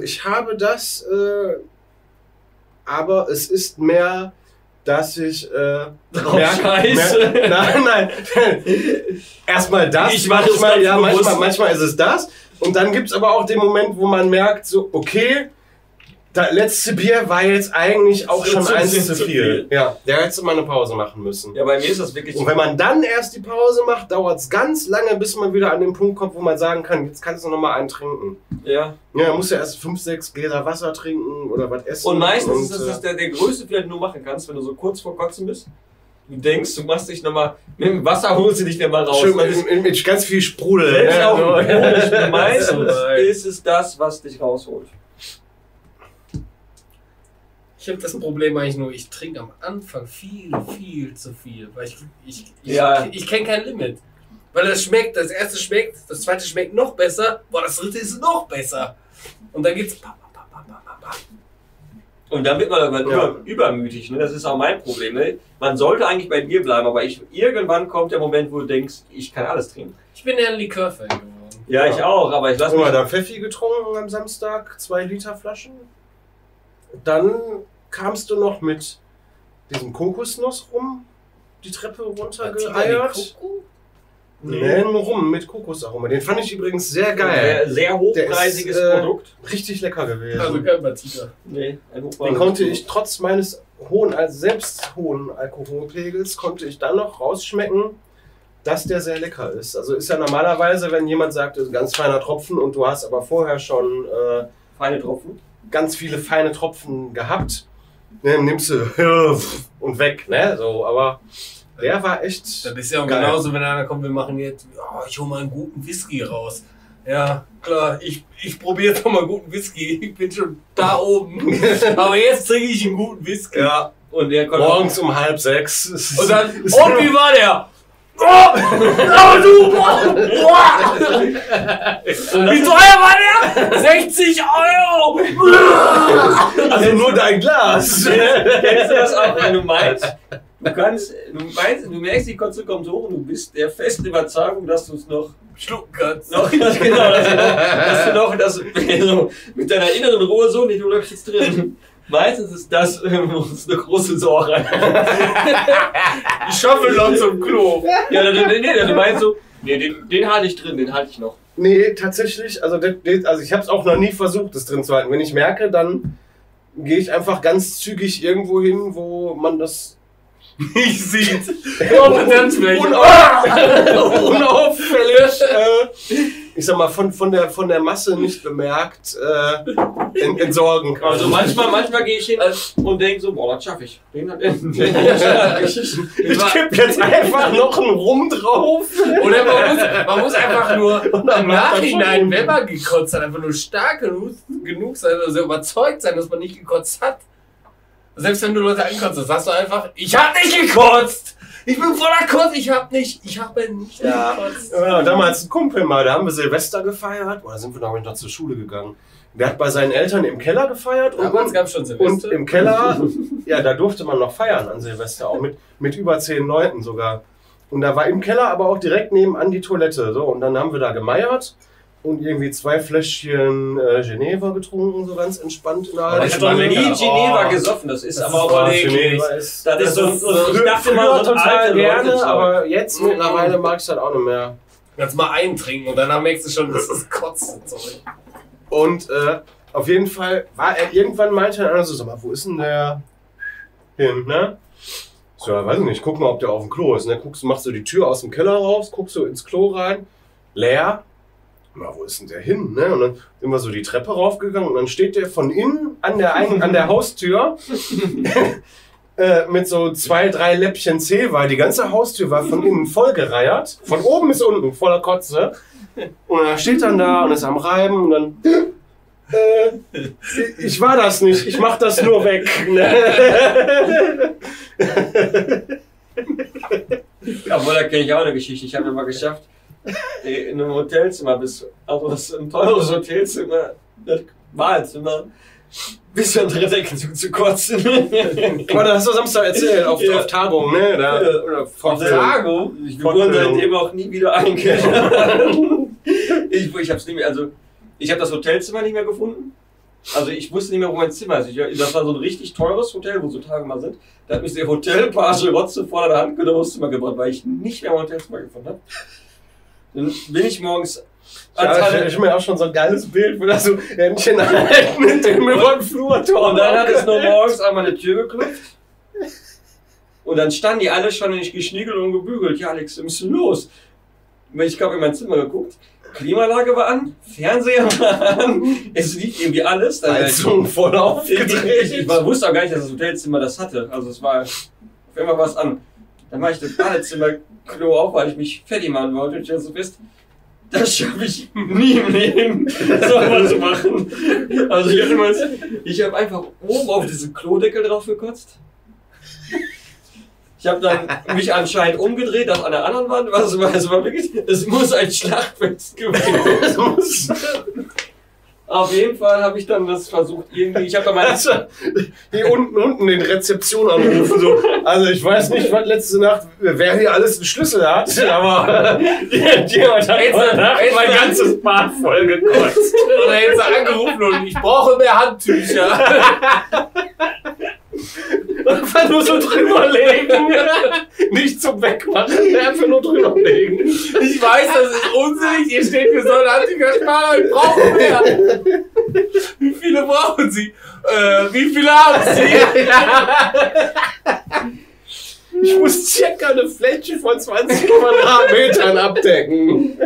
aber es ist mehr, dass ich Scheiße. Nein. Erstmal das. Ich mache es ganz bewusst. Manchmal ist es das. Und dann gibt es aber auch den Moment, wo man merkt, so, okay, das letzte Bier war jetzt eigentlich auch schon eins zu viel. Ja, der hätte mal eine Pause machen müssen. Ja, bei mir ist das wirklich. Und wenn man dann erst die Pause macht, dauert es ganz lange, bis man wieder an den Punkt kommt, wo man sagen kann, jetzt kannst du noch mal einen trinken. Ja. Ja, man muss ja erst 5, 6 Gläser Wasser trinken oder was essen. Und meistens ist das der größte Fehler, den du machen kannst, wenn du so kurz vor Kotzen bist. Du denkst, du machst dich nochmal, mit dem Wasser holst du dich nochmal raus. Schön mit ganz viel Sprudel. Selbst Ja, auch so. meistens ist es das, was dich rausholt. Ich habe das Problem eigentlich nur, ich trinke am Anfang viel zu viel. Weil ich kenne kein Limit. Weil das erste schmeckt, das zweite schmeckt noch besser, das dritte ist noch besser. Und dann geht's. Und dann wird man irgendwann übermütig. Ne? Das ist auch mein Problem. Ne? Man sollte eigentlich bei Bier bleiben, aber irgendwann kommt der Moment, wo du denkst, ich kann alles trinken. Ich bin ja ein Likör-Fan geworden. Ja, ich auch, aber ich lasse Guck mich... mal, da Pfeffi getrunken am Samstag, 2 Liter Flaschen. Dann kamst du noch mit diesem Kokosnuss rum, die Treppe runtergeeiert. Nee, nur rum mit Kokosaroma. Den fand ich übrigens sehr geil. Sehr hochpreisiges Produkt. Richtig lecker gewesen. Also kein Batida. Nee, ein hochpreisiges Den konnte ich trotz meines selbst hohen Alkoholpegels, konnte ich dann noch rausschmecken, dass der sehr lecker ist. Also ist ja normalerweise, wenn jemand sagt, das ist ein ganz feiner Tropfen und du hast aber vorher schon feine Tropfen, ganz viele feine Tropfen gehabt, ne, nimmst du und weg, ne? So, aber der war echt. Das ist ja auch geil. genauso, wenn einer kommt, wir machen jetzt, ich hole mal einen guten Whisky raus. Ja, klar, ich probiere jetzt mal einen guten Whisky. Ich bin schon da oben. Aber jetzt trinke ich einen guten Whisky. Ja. Und der kommt morgens um 5:30. Und dann, wie war der? Wie teuer war der? 60 €! Also nur dein Glas. Kennst du das auch, wenn du meinst? Du merkst, die Kotze kommt hoch und du bist der festen Überzeugung, dass du es noch schlucken kannst. Dass du noch das mit deiner inneren Ruhe so nicht, du bleibst jetzt drin. Meistens ist das eine große Sorge. Ich schaffe noch zum Klo. Ja, du meinst so, nee, den halte ich drin, den halte ich noch. Nee, tatsächlich, also ich habe es auch noch nie versucht, das drin zu halten. Wenn ich merke, dann gehe ich einfach ganz zügig irgendwo hin, wo man das nicht sieht. Unauffällig, ich sag mal, von der Masse nicht bemerkt, entsorgen kann. Also manchmal gehe ich hin und denke so, boah, das schaffe ich. Den ich kipp jetzt einfach noch einen Rum drauf. Oder man muss einfach nur im Nachhinein, wenn man gekotzt hat, einfach nur stark genug sein, also überzeugt sein, dass man nicht gekotzt hat. Selbst wenn du Leute ankotzt, sagst du einfach, ich hab nicht gekotzt! Ich bin voller Kotz, ich habe nicht gekotzt. Ja, damals ein Kumpel mal, da haben wir Silvester gefeiert, da sind wir noch zur Schule gegangen. Der hat bei seinen Eltern im Keller gefeiert. Damals gab es schon Silvester. Und im Keller, ja, da durfte man noch feiern an Silvester, auch mit über 10 Leuten sogar. Und da war im Keller aber auch direkt nebenan die Toilette. So, und dann haben wir da gemeiert. Und irgendwie 2 Fläschchen Geneva getrunken, so ganz entspannt in der halben Stunde. Ich habe noch nie Geneva gesoffen, das ist aber auch eklig. Ich dachte mal so total gerne, aber jetzt mittlerweile mag ich das auch nicht mehr. Kannst mal eintrinken und danach merkst du schon, das ist Kotzen. Und auf jeden Fall war er irgendwann meinte einer so, sag mal, wo ist denn der hin, ne? So, weiß ich nicht, guck mal, ob der auf dem Klo ist, ne? Machst du die Tür aus dem Keller raus, guckst du ins Klo rein, leer. Na, wo ist denn der hin? Ne? Und dann sind wir so die Treppe raufgegangen und dann steht der von innen an der Haustür mit so 2, 3 Läppchen Zewa. Die ganze Haustür war von innen vollgereiert. Von oben bis unten voller Kotze. Und er steht dann da und ist am Reiben und dann... ich war das nicht, ich mach das nur weg. Obwohl, da kenne ich auch eine Geschichte. Ich habe mal geschafft, in einem Hotelzimmer, also ein teures Hotelzimmer, das Wahlzimmer, bis unter der Decke zu kotzen. Aber das hast du Samstag erzählt, auf Tagung, ne? Da, oder auf Tagung? Ich wurde seitdem auch nie wieder eingeladen. Ich hab's nicht mehr, also, ich habe das Hotelzimmer nicht mehr gefunden. Also ich wusste nicht mehr, wo mein Zimmer ist. Das war so ein richtig teures Hotel, wo so Tage mal sind. Da hat mich der Hotelpage Rotze vor der Hand genommen, aufs Zimmer gebracht, weil ich nicht mehr mein Hotelzimmer gefunden habe. Dann bin ich morgens... ich mir auch schon so ein geiles Bild, wo da so Händchen halten mit dem über den Flurtor. Und dann hat es nur morgens an meine Tür geklopft. Und dann standen die alle schon nicht geschniegelt und gebügelt. Ja, Alex, was ist denn los? Ich habe in mein Zimmer geguckt. Klimaanlage war an, Fernseher war an, es lief irgendwie alles. Heizung voll aufgedreht. Ich wusste auch gar nicht, dass das Hotelzimmer das hatte. Also es war auf einmal was an. Dann mache ich das Badezimmer-Klo auf, weil ich mich fertig machen wollte. Und ich so fest, das schaffe ich nie im Leben, sowas zu machen. Also ich habe einfach oben auf diesen Klodeckel drauf gekotzt. Ich habe dann mich anscheinend umgedreht auf einer anderen Wand. Es war wirklich, es muss ein Schlachtfest gewesen sein. Auf jeden Fall habe ich dann das versucht irgendwie. Ich habe da meine hier unten den Rezeption anrufen so. Also ich weiß nicht, was letzte Nacht wer hier alles einen Schlüssel hat, aber jemand hat mein ganzes Bad voll gekotzt. Oder hätte sie angerufen und ich brauche mehr Handtücher. Einfach nur so drüberlegen. Nicht zum Wegmachen, einfach nur drüberlegen. Ich weiß, das ist unsinnig. Hier steht, wir sollen Handtücher sparen, aber ich brauche mehr. Wie viele brauchen Sie? Wie viele haben Sie? Ich muss circa eine Fläche von 20 Quadratmetern abdecken.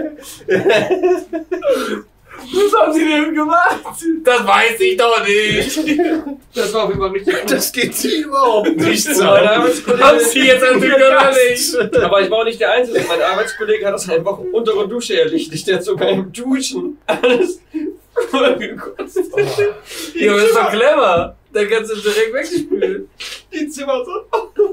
Was haben Sie denn gemacht? Das weiß ich doch nicht. Das war auf jeden Fall richtig gut. Das geht Sie überhaupt nicht so. Mein Arbeitskollege Haben Sie jetzt natürlich nicht. Aber ich war auch nicht der Einzige. Mein Arbeitskollege hat das einfach unter der Dusche erlichtet. Der hat so beim Duschen alles vollgekotzt. Ja, aber das ist doch clever. Dann kannst du direkt wegspülen. Die Zimmer so.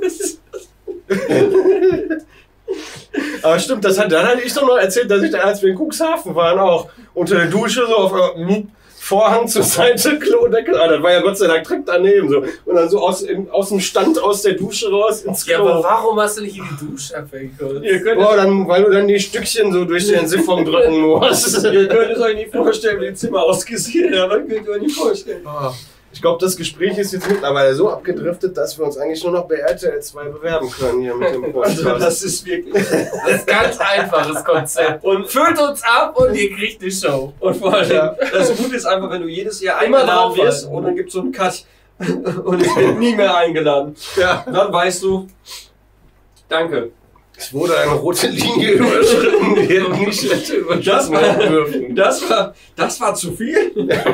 Aber stimmt, dann hatte ich doch noch erzählt, dass ich da, als wir in Cuxhaven waren, auch unter der Dusche so auf Vorhang zur Seite, Klodeckel. Ah, das war ja Gott sei Dank direkt daneben so. Und dann so aus dem Stand aus der Dusche raus ins Klo. Ja, aber warum hast du nicht in die Dusche abgekommen? Weil du dann die Stückchen so durch den Siphon drücken musst. Ihr könnt es euch nicht vorstellen, wie das Zimmer ausgesehen hat. Das könnt ihr euch nicht vorstellen. Ich glaube, das Gespräch ist jetzt mittlerweile so abgedriftet, dass wir uns eigentlich nur noch bei RTL 2 bewerben können hier mit dem Podcast. Also das ist wirklich... Das ist ganz einfaches Konzept. Und füllt uns ab und ihr kriegt die Show. Und vor allem, das Gute ist einfach, wenn du jedes Jahr eingeladen wirst und dann gibt es so einen Cut und es wird nie mehr eingeladen. Ja. Dann weißt du, danke. Es wurde eine rote Linie überschritten, die hätte nicht hätte überschritten werden dürfen. Das war zu viel.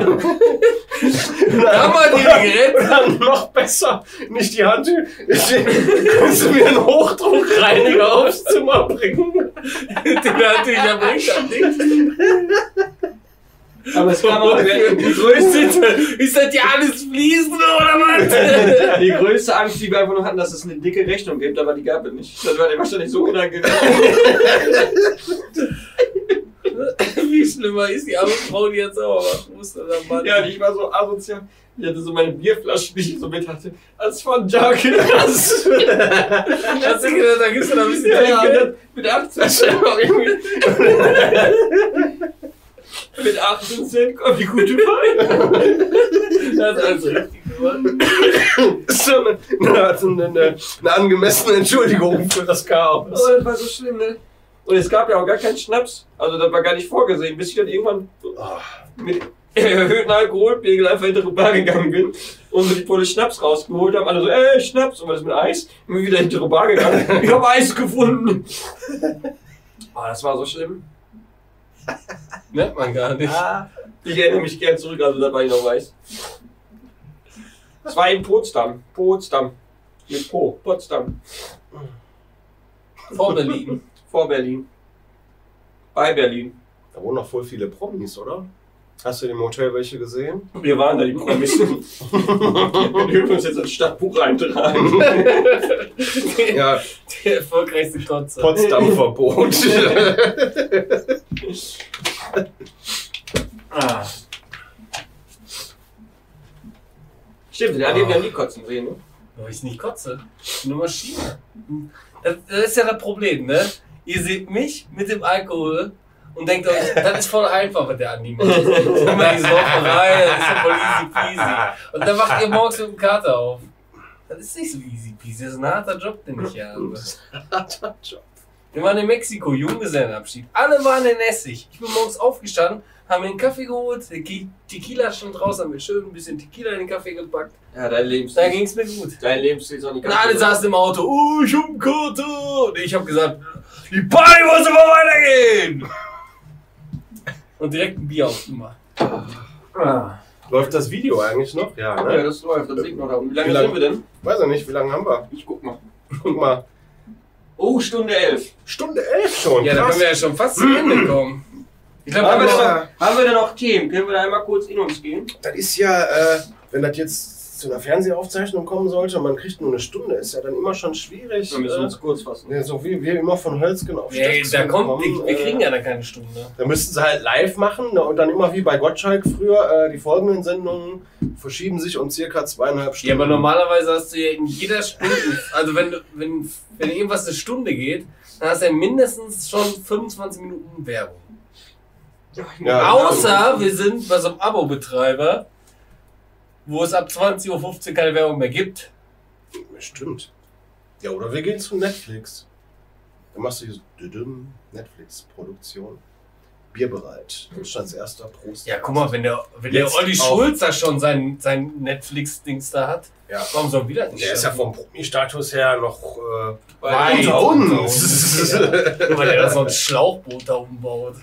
Da haben wir die gerettet. Dann noch besser, nicht die Hand. Kannst du mir einen Hochdruckreiniger aufs Zimmer bringen? Den Handtücher bringt das nichts. Aber es kam auch die größte, ist das ja alles fließend oder was? die größte Angst, die wir einfach noch hatten, dass es eine dicke Rechnung gibt, aber die gab es nicht. Das war dir wahrscheinlich so unangenehm. Wie schlimmer ist die arme Frau, die jetzt sauer machen musste? Ja, ich war so asozial. Ich hatte so meine Bierflaschen, die ich so mit hatte, als von Junkie. Hast du gedacht, da gibst du noch ein bisschen Geld? Mit 18 Cent. Mit 18 Cent kommt die gute Wein. Das ist also richtig geworden. So eine angemessene Entschuldigung für das Chaos. Oh, das war so schlimm, ne? Und es gab ja auch gar keinen Schnaps. Also das war gar nicht vorgesehen, bis ich dann irgendwann mit erhöhten Alkoholpegel einfach hinter die Bar gegangen bin und mir die Pulle Schnaps rausgeholt haben. Alle so, Schnaps. Und was ist mit Eis? Ich bin wieder hinter die Bar gegangen. Ich habe Eis gefunden. Oh, das war so schlimm. Merkt man gar nicht. Ich erinnere mich gern zurück, also da war ich noch weiß. Es war in Potsdam. Mit Po. Potsdam. Vor Berlin. Vor Berlin. Bei Berlin. Da wohnen noch voll viele Promis, oder? Hast du in dem Hotel welche gesehen? Wir waren da, die Promis. Wir dürfen uns jetzt ins Stadtbuch eintragen. Ja. Der erfolgreichste Konzert. Potsdam-Verbot. Stimmt, der hat eben ja nie kotzen sehen, ne? Weil ich nicht kotze. Ich bin eine Maschine. Das ist ja das Problem, ne? Ihr seht mich mit dem Alkohol und denkt euch, das ist voll einfach, was der Andi macht. Immer die Sauferei, das ist ja voll easy peasy. Und dann wacht ihr morgens mit dem Kater auf. Das ist nicht so easy peasy, das ist ein harter Job, den ich hier habe. Harter Job. Wir waren in Mexiko, Junggesellenabschied. Alle waren in Essig. Ich bin morgens aufgestanden, haben mir einen Kaffee geholt, der Tequila stand draußen, haben mir schön ein bisschen Tequila in den Kaffee gepackt. Ja, dein Lebensstil. Da ging es mir gut. Dein Lebensstil ist auch nicht Und alle saßen im Auto, oh, ich hab einen Kater. Und ich hab gesagt, die Party muss immer weitergehen. Und direkt ein Bier aufgemacht. Läuft das Video eigentlich noch? Ja, ne? Ja, das läuft, das liegt noch da. Wie lange sind wir denn? Weiß ich nicht, wie lange haben wir? Ich guck mal. Guck mal. Oh, Stunde 11. Stunde 11 schon. Ja, da krass. können wir ja schon fast zum Ende kommen. Ich glaube, Haben Aber- wir denn noch Themen? Können wir da einmal kurz in uns gehen? Das ist ja, wenn das jetzt zu einer Fernsehaufzeichnung kommen sollte und man kriegt nur eine Stunde, ist ja dann immer schon schwierig. Wir müssen uns kurz fassen. Ja, so wie wir immer von Hölzgen auf nee, Stöcksken da kommt, kommen, wir kriegen ja da keine Stunde. Da müssten sie halt live machen, ne, und dann immer wie bei Gottschalk früher, die folgenden Sendungen verschieben sich um circa 2,5 Stunden. Ja, aber normalerweise hast du ja in jeder Stunde, also wenn irgendwas eine Stunde geht, dann hast du ja mindestens schon 25 Minuten Werbung. Ja, Außer wir sind bei so einem Abo-Betreiber, wo es ab 20:15 Uhr keine Werbung mehr gibt. Stimmt. Ja, oder wir gehen zu Netflix. Dann machst du hier so Netflix-Produktion. Bierbereit. Deutschlands erster Prost. Ja, guck mal, wenn der Jetzt Olli auch. Schulz da schon sein Netflix-Dings da hat, Ja. warum soll er wieder nicht? Der ist ja vom Promi-Status her noch Weit unter uns. Nur weil er da so ein Schlauchboot da umbaut.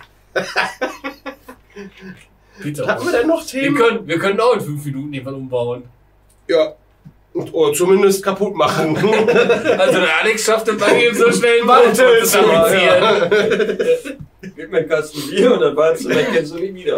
Bitte. Hatten wir denn noch Themen? Wir können auch in 5 Minuten jemanden umbauen. Ja. Oder zumindest kaputt machen. Also der Alex schafft es bei ihm so schnell einen Mann zu fabrizieren. Gib mir einen Kasten Bier und dann warst du, dann kennst du nie wieder.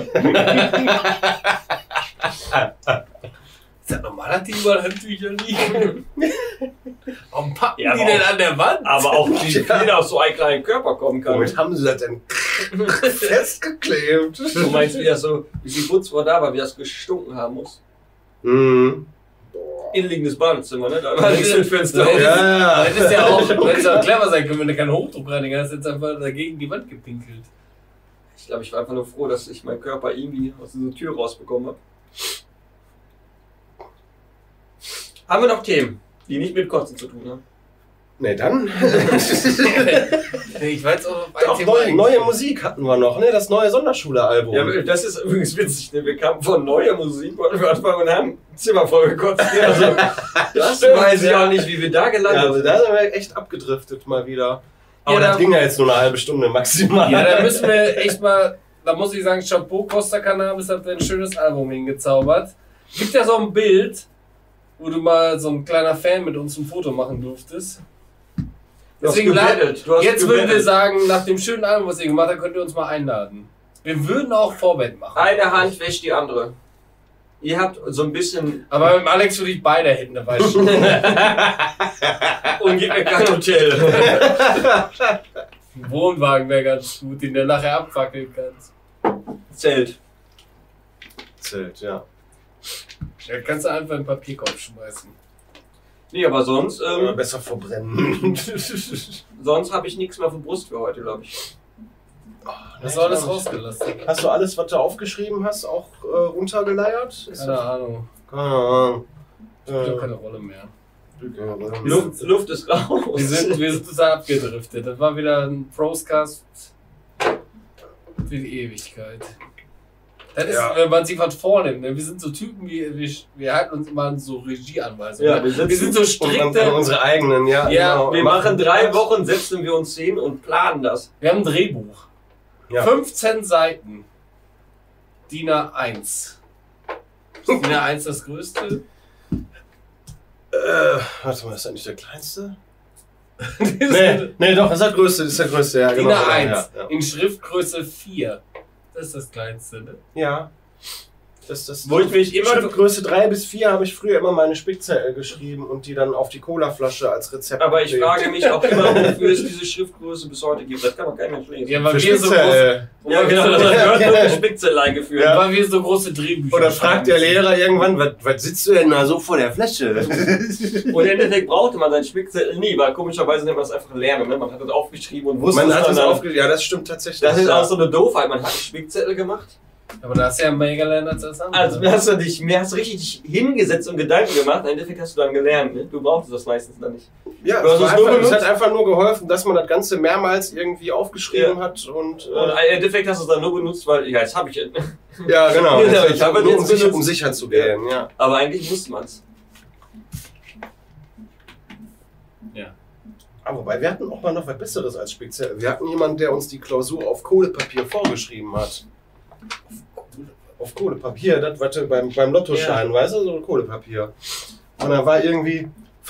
Ist das normal, dass die überall Handtücher liegen? Warum packen Ja, die aber denn auch- an der Wand? Aber auch wie jeder auf so einen kleinen Körper kommen kann. Womit haben sie das denn festgeklebt? Du meinst, wie das so, wie die Putzfrau da war, wie das gestunken haben muss? Mhm. Innenliegendes Badezimmer, ne? Da war nichts mit Fenster. Ja, Ja, Das ist ja auch, das ist ja auch clever sein können, wenn du keinen Hochdruckreiniger hast, jetzt einfach dagegen die Wand gepinkelt. Ich glaube, ich war einfach nur froh, dass ich meinen Körper irgendwie aus dieser Tür rausbekommen habe. Haben wir noch Themen, die nicht mit Kotzen zu tun haben? Ne, dann. Ich weiß auch, Auch neue Musik hatten wir noch, ne? Das neue Sonderschule-Album. Ja, das ist übrigens witzig, ne? Wir kamen von neuer Musik, wollten wir anfangen und haben ein Zimmer voll gekotzt. Also, das weiß ich auch nicht, wie wir da gelandet Ja, also sind. da sind wir echt abgedriftet mal wieder. Aber Ja, das da- ging ja jetzt nur eine halbe Stunde maximal. Ja, da müssen wir echt mal, da muss ich sagen, Chapeau, Costa Cannabis hat ein schönes Album hingezaubert. Gibt ja so ein Bild, wo du mal so ein kleiner Fan mit uns ein Foto machen durftest. Du hast Deswegen gebettelt, du hast jetzt würden wir gebettelt. sagen, nach dem schönen Album, was ihr gemacht habt, könnt ihr uns mal einladen. Wir würden auch Vorbett machen. Eine Hand wäscht die andere. Ihr habt so ein bisschen... Aber mit dem Alex würde ich beide Hände waschen. Und gib mir kein Hotel. Ein Wohnwagen wäre ganz gut, den du nachher abfackeln kannst. Zelt. Zelt, ja. Da kannst du einfach einen Papierkorb schmeißen. Nee, aber sonst, Oder besser verbrennen. sonst habe ich nichts mehr für Brust für heute, glaube ich. Das war alles rausgelassen. Hast du alles, was du aufgeschrieben hast, auch runtergeleiert? Ist Keine Ahnung. Keine Ahnung. Spielt auch keine Rolle mehr. Luft ist raus. Wir sind total abgedriftet. Das war wieder ein Proscast für die Ewigkeit. Das ist, Ja. wenn man sich was vornimmt. Ne? Wir sind so Typen, wir halten uns immer an so Regieanweisungen. Ja, ne? wir sind so Und strikte. unsere eigenen, ja. Ja, genau. Wir machen 3 Wochen, setzen wir uns hin und planen das. Wir haben ein Drehbuch. Ja. 15 Seiten. DIN A1. Ist DIN A1 das größte? Warte mal, ist das nicht der kleinste? DIN Nee, doch, das ist der größte, ja, genau. A1. Ja, ja. In Schriftgröße 4. Das ist das kleinste, ne? Ja. Wo ich mich immer Schriftgröße 3 bis 4 habe ich früher immer meine Spickzettel geschrieben und die dann auf die Colaflasche als Rezept. Aber ich frage mich auch immer, wofür es diese Schriftgröße bis heute gibt. Das kann doch kein Mensch lesen. Ja, weil Für wir so Spickzettel. groß, Ja, genau, das gehört nur eine Spickzettel eingeführt. Ja. weil wir so große Drehbücher Oder fragt der schreiben. Lehrer irgendwann, was sitzt du denn da so vor der Flasche? Und im Endeffekt brauchte man seinen Spickzettel nie, weil komischerweise nennt man es einfach Lernen. Ne? Man hat das aufgeschrieben und wusste Man hat es dann. aufgeschrieben, ja, das stimmt tatsächlich. Das ist ja. auch so eine Doofheit. Man hat einen Spickzettel gemacht. Aber da hast du ja mehr gelernt als das andere. Also hast du richtig dich hingesetzt und Gedanken gemacht. Im Endeffekt hast du dann gelernt. Ne? Du brauchst das meistens dann nicht. Ja, Du hast es nur es benutzt. hat einfach nur geholfen, dass man das Ganze mehrmals irgendwie aufgeschrieben hat und Und im Endeffekt hast du es dann nur benutzt, weil, ja, jetzt habe ich es. ja, genau. Genau, Jetzt ich habe nur, jetzt benutzt. um sicher zu gehen, ja. Aber eigentlich wusste man es. Aber wobei, wir hatten auch mal noch was Besseres als Spickzettel. Wir hatten jemanden, der uns die Klausur auf Kohlepapier vorgeschrieben hat. Auf Kohlepapier, das was du beim Lottoschein, weißt du, so Kohlepapier. Und da war irgendwie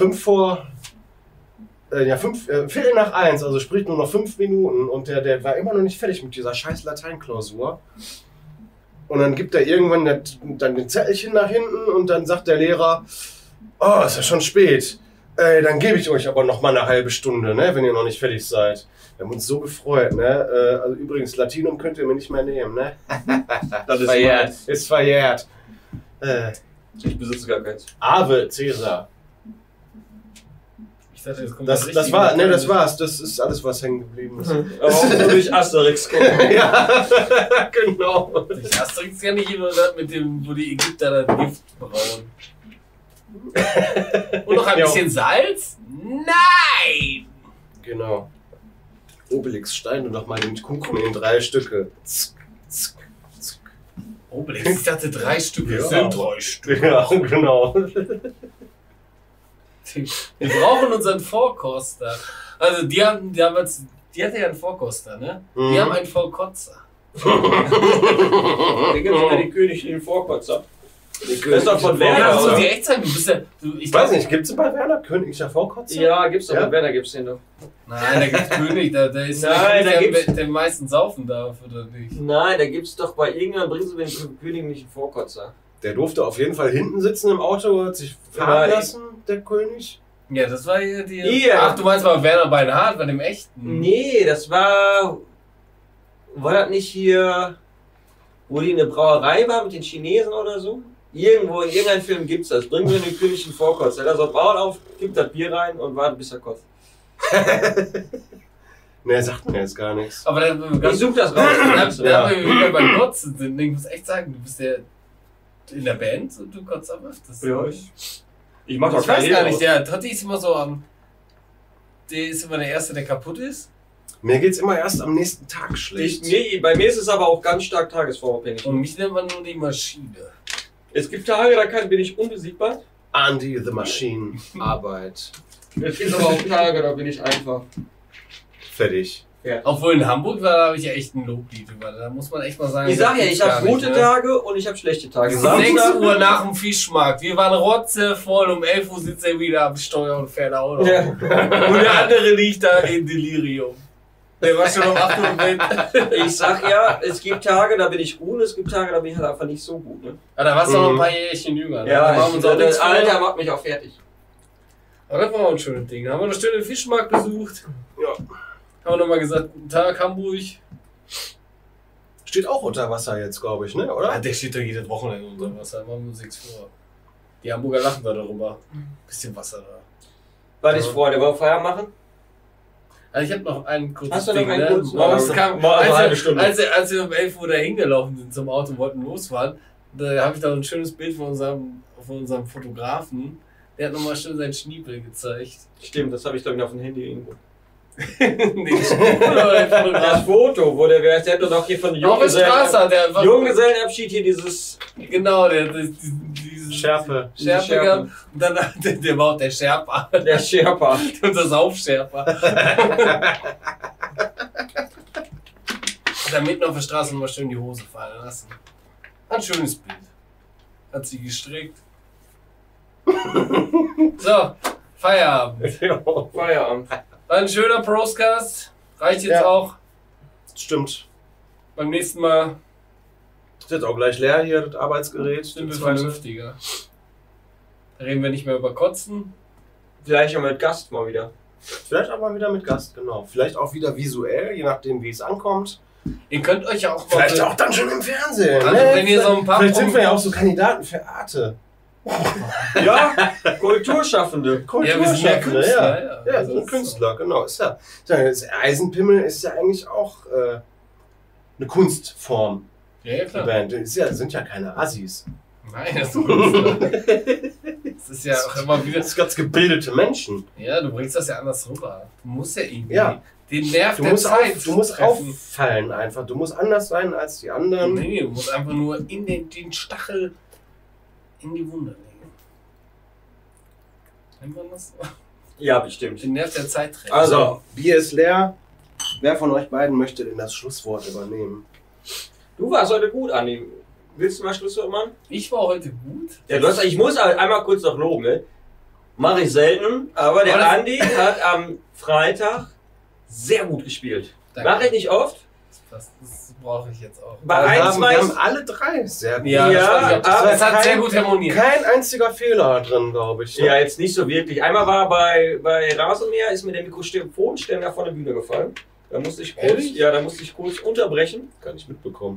1:45, also sprich nur noch 5 Minuten und der war immer noch nicht fertig mit dieser scheiß Lateinklausur. Und dann gibt er irgendwann dann den Zettelchen nach hinten und dann sagt der Lehrer, oh, ist ja schon spät. Dann gebe ich euch aber noch mal eine halbe Stunde, ne, wenn ihr noch nicht fertig seid. Wir haben uns so gefreut, ne? Also übrigens, Latinum könnt ihr mir nicht mehr nehmen, ne? Das ist verjährt. Ist verjährt. Ich besitze gar keins. Ave Caesar. Ich dachte, jetzt kommt Das war's. Das ist alles, was hängen geblieben ist. Aber auch nur durch Asterix gucken. Ja, genau. Ich Asterix ja nicht immer das mit dem, wo die Ägypter das Gift brauen. Und noch ein Ja. bisschen Salz? Nein! Genau. Obelix, Steine noch mal den Kuchen in 3 Stücke. Zck, zck, zck. Obelix, ich dachte 3 Stücke. Ja. Es sind 3 Stücke. Ja, genau. Wir brauchen unseren Vorkoster. Also die hatte ja einen Vorkoster, ne? Mhm. Die haben einen Vorkotzer. Da gibt es ja den königlichen Vorkotzer. Das ist doch von Werner, Ja, das muss oder? ich echt sagen. Du bist ja. Ich weiß nicht, gibt es bei Werner königlicher Vorkotzer? Ja, gibt's doch. Ja. Bei Werner gibt's den doch. Nein, da gibt's König, der ist Nein, da der, gibt's- der meisten saufen darf, oder nicht? Nein, da gibt's doch bei irgendwann bringen sie den königlichen Vorkotzer. Der durfte auf jeden Fall hinten sitzen im Auto, hat sich fahren Ja, lassen, der König. Ja, das war hier die. Hier. Ach, du meinst mal Werner Beinhardt, bei dem echten? Nee, das war. War das nicht hier, wo die in der Brauerei war mit den Chinesen oder so? Irgendwo in irgendeinem Film gibt's das. Bringen wir den königlichen Vorkotzer. Da so Braun auf, kippt das Bier rein und wartet bis er kotzt. Ne, sagt mir jetzt gar nichts. Aber dann, wenn wir Ich such das raus. da wir wieder beim Kotzen sind, ich muss echt sagen, du bist ja in der Band und du kotzt am öftesten. Ja, ich mach doch Ich weiß keinen gar Hehl nicht, draus. der Totti ist immer so am. Der ist immer der Erste, der kaputt ist. Mir geht's immer erst am nächsten Tag schlecht. Bei mir ist es aber auch ganz stark tagesformabhängig. Und mich nennt man nur die Maschine. Es gibt Tage, da bin ich unbesiegbar. Andy the Machine. Arbeit. Es gibt aber auch Tage, da bin ich einfach. Fertig. Obwohl in Hamburg war, da habe ich ja echt ein Loblied über. Da muss man echt mal sagen. Ich sag ja, das ich gibt's habe gar gute nicht, ne? Tage und ich habe schlechte Tage. 6 Uhr nach dem Fischmarkt. Wir waren rotzevoll. Um 11 Uhr sitzt er wieder am Steuer und fährt auch noch. Ja. Und der andere liegt da in Delirium. Der war schon um 8 Uhr im Bett. Ich sag ja, es gibt Tage, da bin ich gut, es gibt Tage, da bin ich halt einfach nicht so gut. Ne? Aber da warst du auch noch ein paar Jährchen jünger. Ne? Ja, da machen wir uns auch nichts das vor. Alter macht mich auch fertig. Aber das war auch ein schönes Ding. Da haben wir noch schön den Fischmarkt besucht. Ja. Haben wir nochmal gesagt, guten Tag Hamburg. Steht auch unter Wasser jetzt, glaube ich, ne? Oder? Ah, der steht doch jedes Wochenende unter Wasser. Machen wir uns nichts vor. Die Hamburger lachen da darüber. Bisschen Wasser da. Was ist Freunde, wollen wir Feier machen? Also ich habe noch ein kurzes Hast du noch Ding, einen ne? kurzen? Morgens Ja, kam, mal eine halbe als, Stunde. als wir um 11 Uhr da hingelaufen sind zum Auto und wollten losfahren, da habe ich da ein schönes Bild von unserem Fotografen. Der hat nochmal schön seinen Schniepel gezeigt. Stimmt, das habe ich glaube ich auf dem Handy irgendwo. Nee, der Schniepel oder der Das Fotograf? Foto, wo der hat doch noch hier von Auf der Straße hat der einfach... Junggesellenabschied hier dieses Genau, diese Schärfe. Schärpe Schärpe. gehabt. Und dann der war auch der Sherpa. der Sherpa. Unser Saufsherpa. Hat er mitten auf der Straße mal schön die Hose fallen lassen. Ein schönes Bild. Hat sie gestrickt. So, Feierabend. Feierabend. War ein schöner Prostcast. Reicht jetzt Ja. auch. Stimmt. Beim nächsten Mal Ist jetzt auch gleich leer hier, das Arbeitsgerät. Sind wir das zweite. vernünftiger. Da reden wir nicht mehr über Kotzen. Vielleicht auch mit Gast mal wieder. Vielleicht auch mal wieder mit Gast, genau. Vielleicht auch wieder visuell, je nachdem wie es ankommt. Ihr könnt euch ja auch mal... Vielleicht auch dann schon im Fernsehen. Also wenn ihr so ein paar Vielleicht sind wir ja auch so Kandidaten für Arte. Ja, Kulturschaffende. Ja, wir sind ja Künstler. Ja, Ja, ja, so ein Künstler, genau. Ist ja, das Eisenpimmel ist ja eigentlich auch eine Kunstform. Ja, Die klar. Band. Sind ja keine Assis. Nein, das ist ein Künstler. Das ist ja auch immer wieder... Das sind ganz gebildete Menschen. Ja, du bringst das ja anders rüber. Du musst ja irgendwie Ja. den Nerv Du der musst, Zeit du musst treffen. auffallen einfach. Du musst anders sein als die anderen. Nee, du musst einfach nur in den Stachel in die Wunde legen. Nennt man das so? Ja, bestimmt. Den Nerv der Zeit treffen. Also, Bier ist leer. Wer von euch beiden möchte denn das Schlusswort übernehmen? du warst heute gut, Andi. Willst du mal Schlusswort machen? Ich war heute gut. Ja, ich muss einmal kurz noch loben, ne? Mache ich selten, aber der Aber das- Andi hat am Freitag sehr gut gespielt. Danke. Mache ich nicht oft. Das brauche ich jetzt auch. Bei wir 1, 2 haben alle drei sehr gut. Ja, Ja, aber es hat kein- sehr gut harmoniert. Kein einziger Fehler drin, glaube ich. Ja, jetzt nicht so wirklich. Einmal war bei Rasenmäher, ist mir der Mikrofonständer von der Bühne gefallen. Da musste ich kurz unterbrechen. Gar nicht mitbekommen.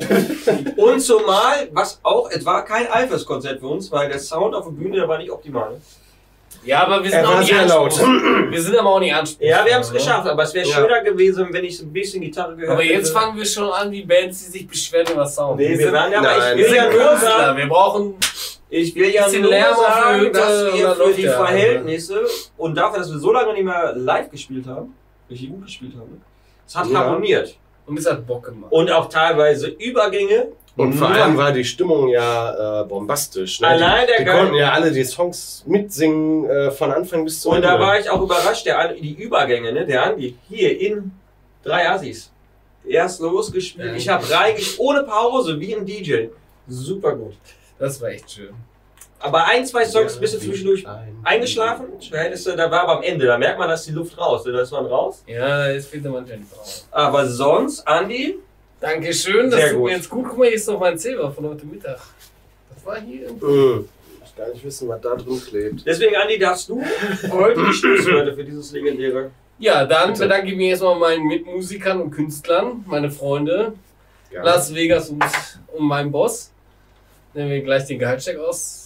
Und zumal, es war kein Alphas-Konzert für uns, weil der Sound auf der Bühne, der war nicht optimal. Ne? Ja, aber wir sind Er auch war nicht sehr laut. anspruchsvoll. Wir sind aber auch nicht anspruchsvoll. Ja, wir haben es ne? geschafft, aber es wäre Ja. schöner gewesen, wenn ich so ein bisschen Gitarre gehört Aber hätte. jetzt fangen wir schon an wie Bands, die sich beschweren über Sound. Nee, wir sind, waren ja, aber Nein, ich wir will ja sind nur Künstler. sagen, Wir brauchen... ich will ja bisschen nur Lärm auf der sagen, Hütte dass und wir dann für läuft die der. Verhältnisse und dafür, dass wir so lange nicht mehr live gespielt haben, richtig gut gespielt haben, es hat Ja. harmoniert. Und es hat Bock gemacht. Und auch teilweise Übergänge. Und vor allem war die Stimmung ja bombastisch. Ne? Allein der die Geil- konnten ja alle die Songs mitsingen von Anfang bis zu Und Ende. da war ich auch überrascht, die Übergänge, ne? Der Andi, hier in 3 Assis. Erst losgespielt, Ja. ich habe reingespielt, ohne Pause, wie ein DJ. Super gut. Das war echt schön. Aber 1, 2 Songs bist du zwischendurch eingeschlafen. Da war aber am Ende, da merkt man, dass die Luft raus. Da ist man raus. Ja, jetzt fehlt der manchmal nicht drauf. Aber sonst, Andi, Dankeschön, das Sehr tut gut. mir jetzt gut. Guck mal, hier ist noch mein Zebra von heute Mittag. Das war hier. Ich gar nicht wissen, was da drin klebt. deswegen Andi, darfst du heute die Schlusswörter für dieses legendäre. Ja, dann Bitte. bedanke ich mich erstmal meinen Mitmusikern und Künstlern, meine Freunde, Gerne. Las Vegas und meinem Boss, der mir gleich den Gehaltscheck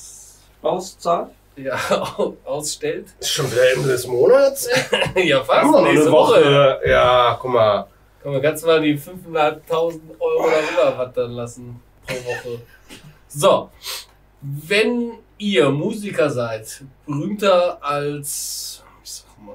Auszahlt. ausstellt. Ist schon wieder Ende des Monats? Ja, fast. Haben wir noch Nächste eine Woche. Ja, guck mal. Können wir ganz mal die 5.500 Euro darüber wattern lassen pro Woche. So, wenn ihr Musiker seid, berühmter als, ich sag mal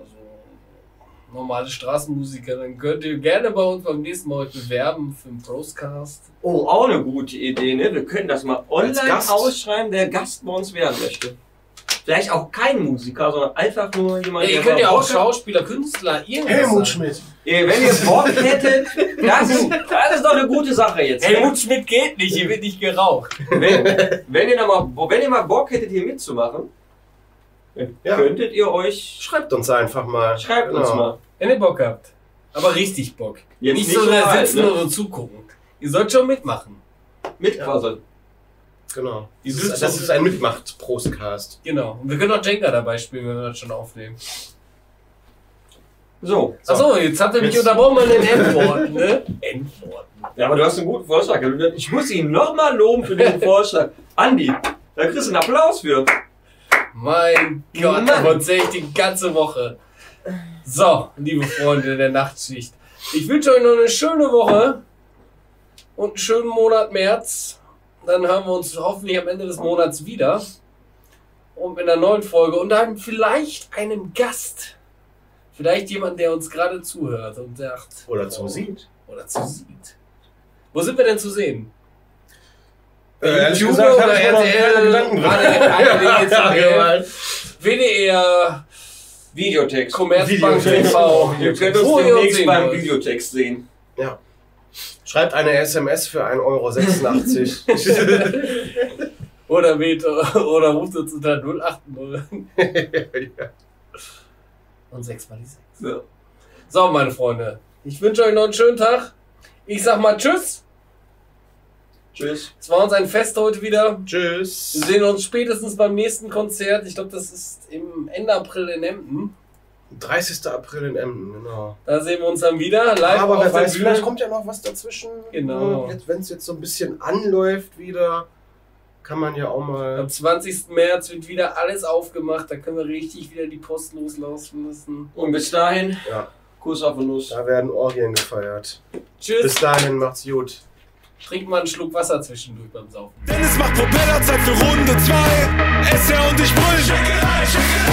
so, normale Straßenmusiker, dann könnt ihr gerne bei uns beim nächsten Mal euch bewerben für einen Prostcast. Oh, auch eine gute Idee, ne? Wir können das mal Als online Gast? ausschreiben, wer Gast bei uns werden möchte. Vielleicht auch kein Musiker, sondern einfach nur jemand, Ja, ihr der könnt ja auch Bock hat. Schauspieler, Künstler, irgendwas Helmut sein. Schmidt. Wenn ihr Bock hättet, das ist doch eine gute Sache jetzt. Helmut Schmidt geht nicht, hier wird nicht geraucht. Wenn ihr mal Bock hättet, hier mitzumachen, dann Ja. könntet ihr euch. Schreibt uns einfach mal. Schreibt uns Genau. mal. Wenn ihr Bock habt. Aber richtig Bock. Jetzt nicht nicht so so da halt, sitzen ne? und so zugucken. Ihr sollt schon mitmachen. Mitquasseln. Genau. Die Das sitzen ist ein Mitmacht-Prostcast. Genau. Und wir können auch Jenga dabei spielen, wenn wir das schon aufnehmen. So. Achso, jetzt habt ihr mich Jetzt- unterbrochen bei den Endworten, ne? Endworten. Ja, aber du hast einen guten Vorschlag. Ich muss ihn nochmal loben für diesen Vorschlag. Andi, da kriegst du einen Applaus für. Mein Gott, Mann. davon zähle ich die ganze Woche. So, liebe Freunde der Nachtschicht. Ich wünsche euch noch eine schöne Woche und einen schönen Monat März. Dann hören wir uns hoffentlich am Ende des Monats wieder. Und in einer neuen Folge. Und dann vielleicht einem Gast. Vielleicht jemand, der uns gerade zuhört und sagt. Oder zusieht. Oder zusieht. Wo sind wir denn zu sehen? Ehrlich YouTube gesagt, oder habe ich mir noch keine RTL? Gedanken drüber. ARD, WDR, Videotext. Commerzbank Videotext. TV. Ihr könnt Wo uns ihr demnächst sehen beim wollt. Videotext sehen. Schreibt eine SMS für 1,86 €. Oder oder ruft uns unter 080 Ja. und 6 mal die 6. So. So, meine Freunde, ich wünsche euch noch einen schönen Tag. Ich sag mal Tschüss. Tschüss. Es war uns ein Fest heute wieder. Tschüss. Wir sehen uns spätestens beim nächsten Konzert. Ich glaube, das ist im Ende April in Emden. 30. April in Emden, genau. Da sehen wir uns dann wieder live Aber auf wer der weiß, Bühne. vielleicht kommt ja noch was dazwischen. Genau. Wenn es jetzt so ein bisschen anläuft wieder, kann man ja auch mal... Am 20. März wird wieder alles aufgemacht. Da können wir richtig wieder die Post loslaufen lassen. Und bis dahin, Ja, Kuss auf den Nuss. da werden Orgien gefeiert. Tschüss. Bis dahin, macht's gut. Trink mal einen Schluck Wasser zwischendurch beim Saufen. Denn es macht Propellerzeit für Runde 2. SR und ich brüll.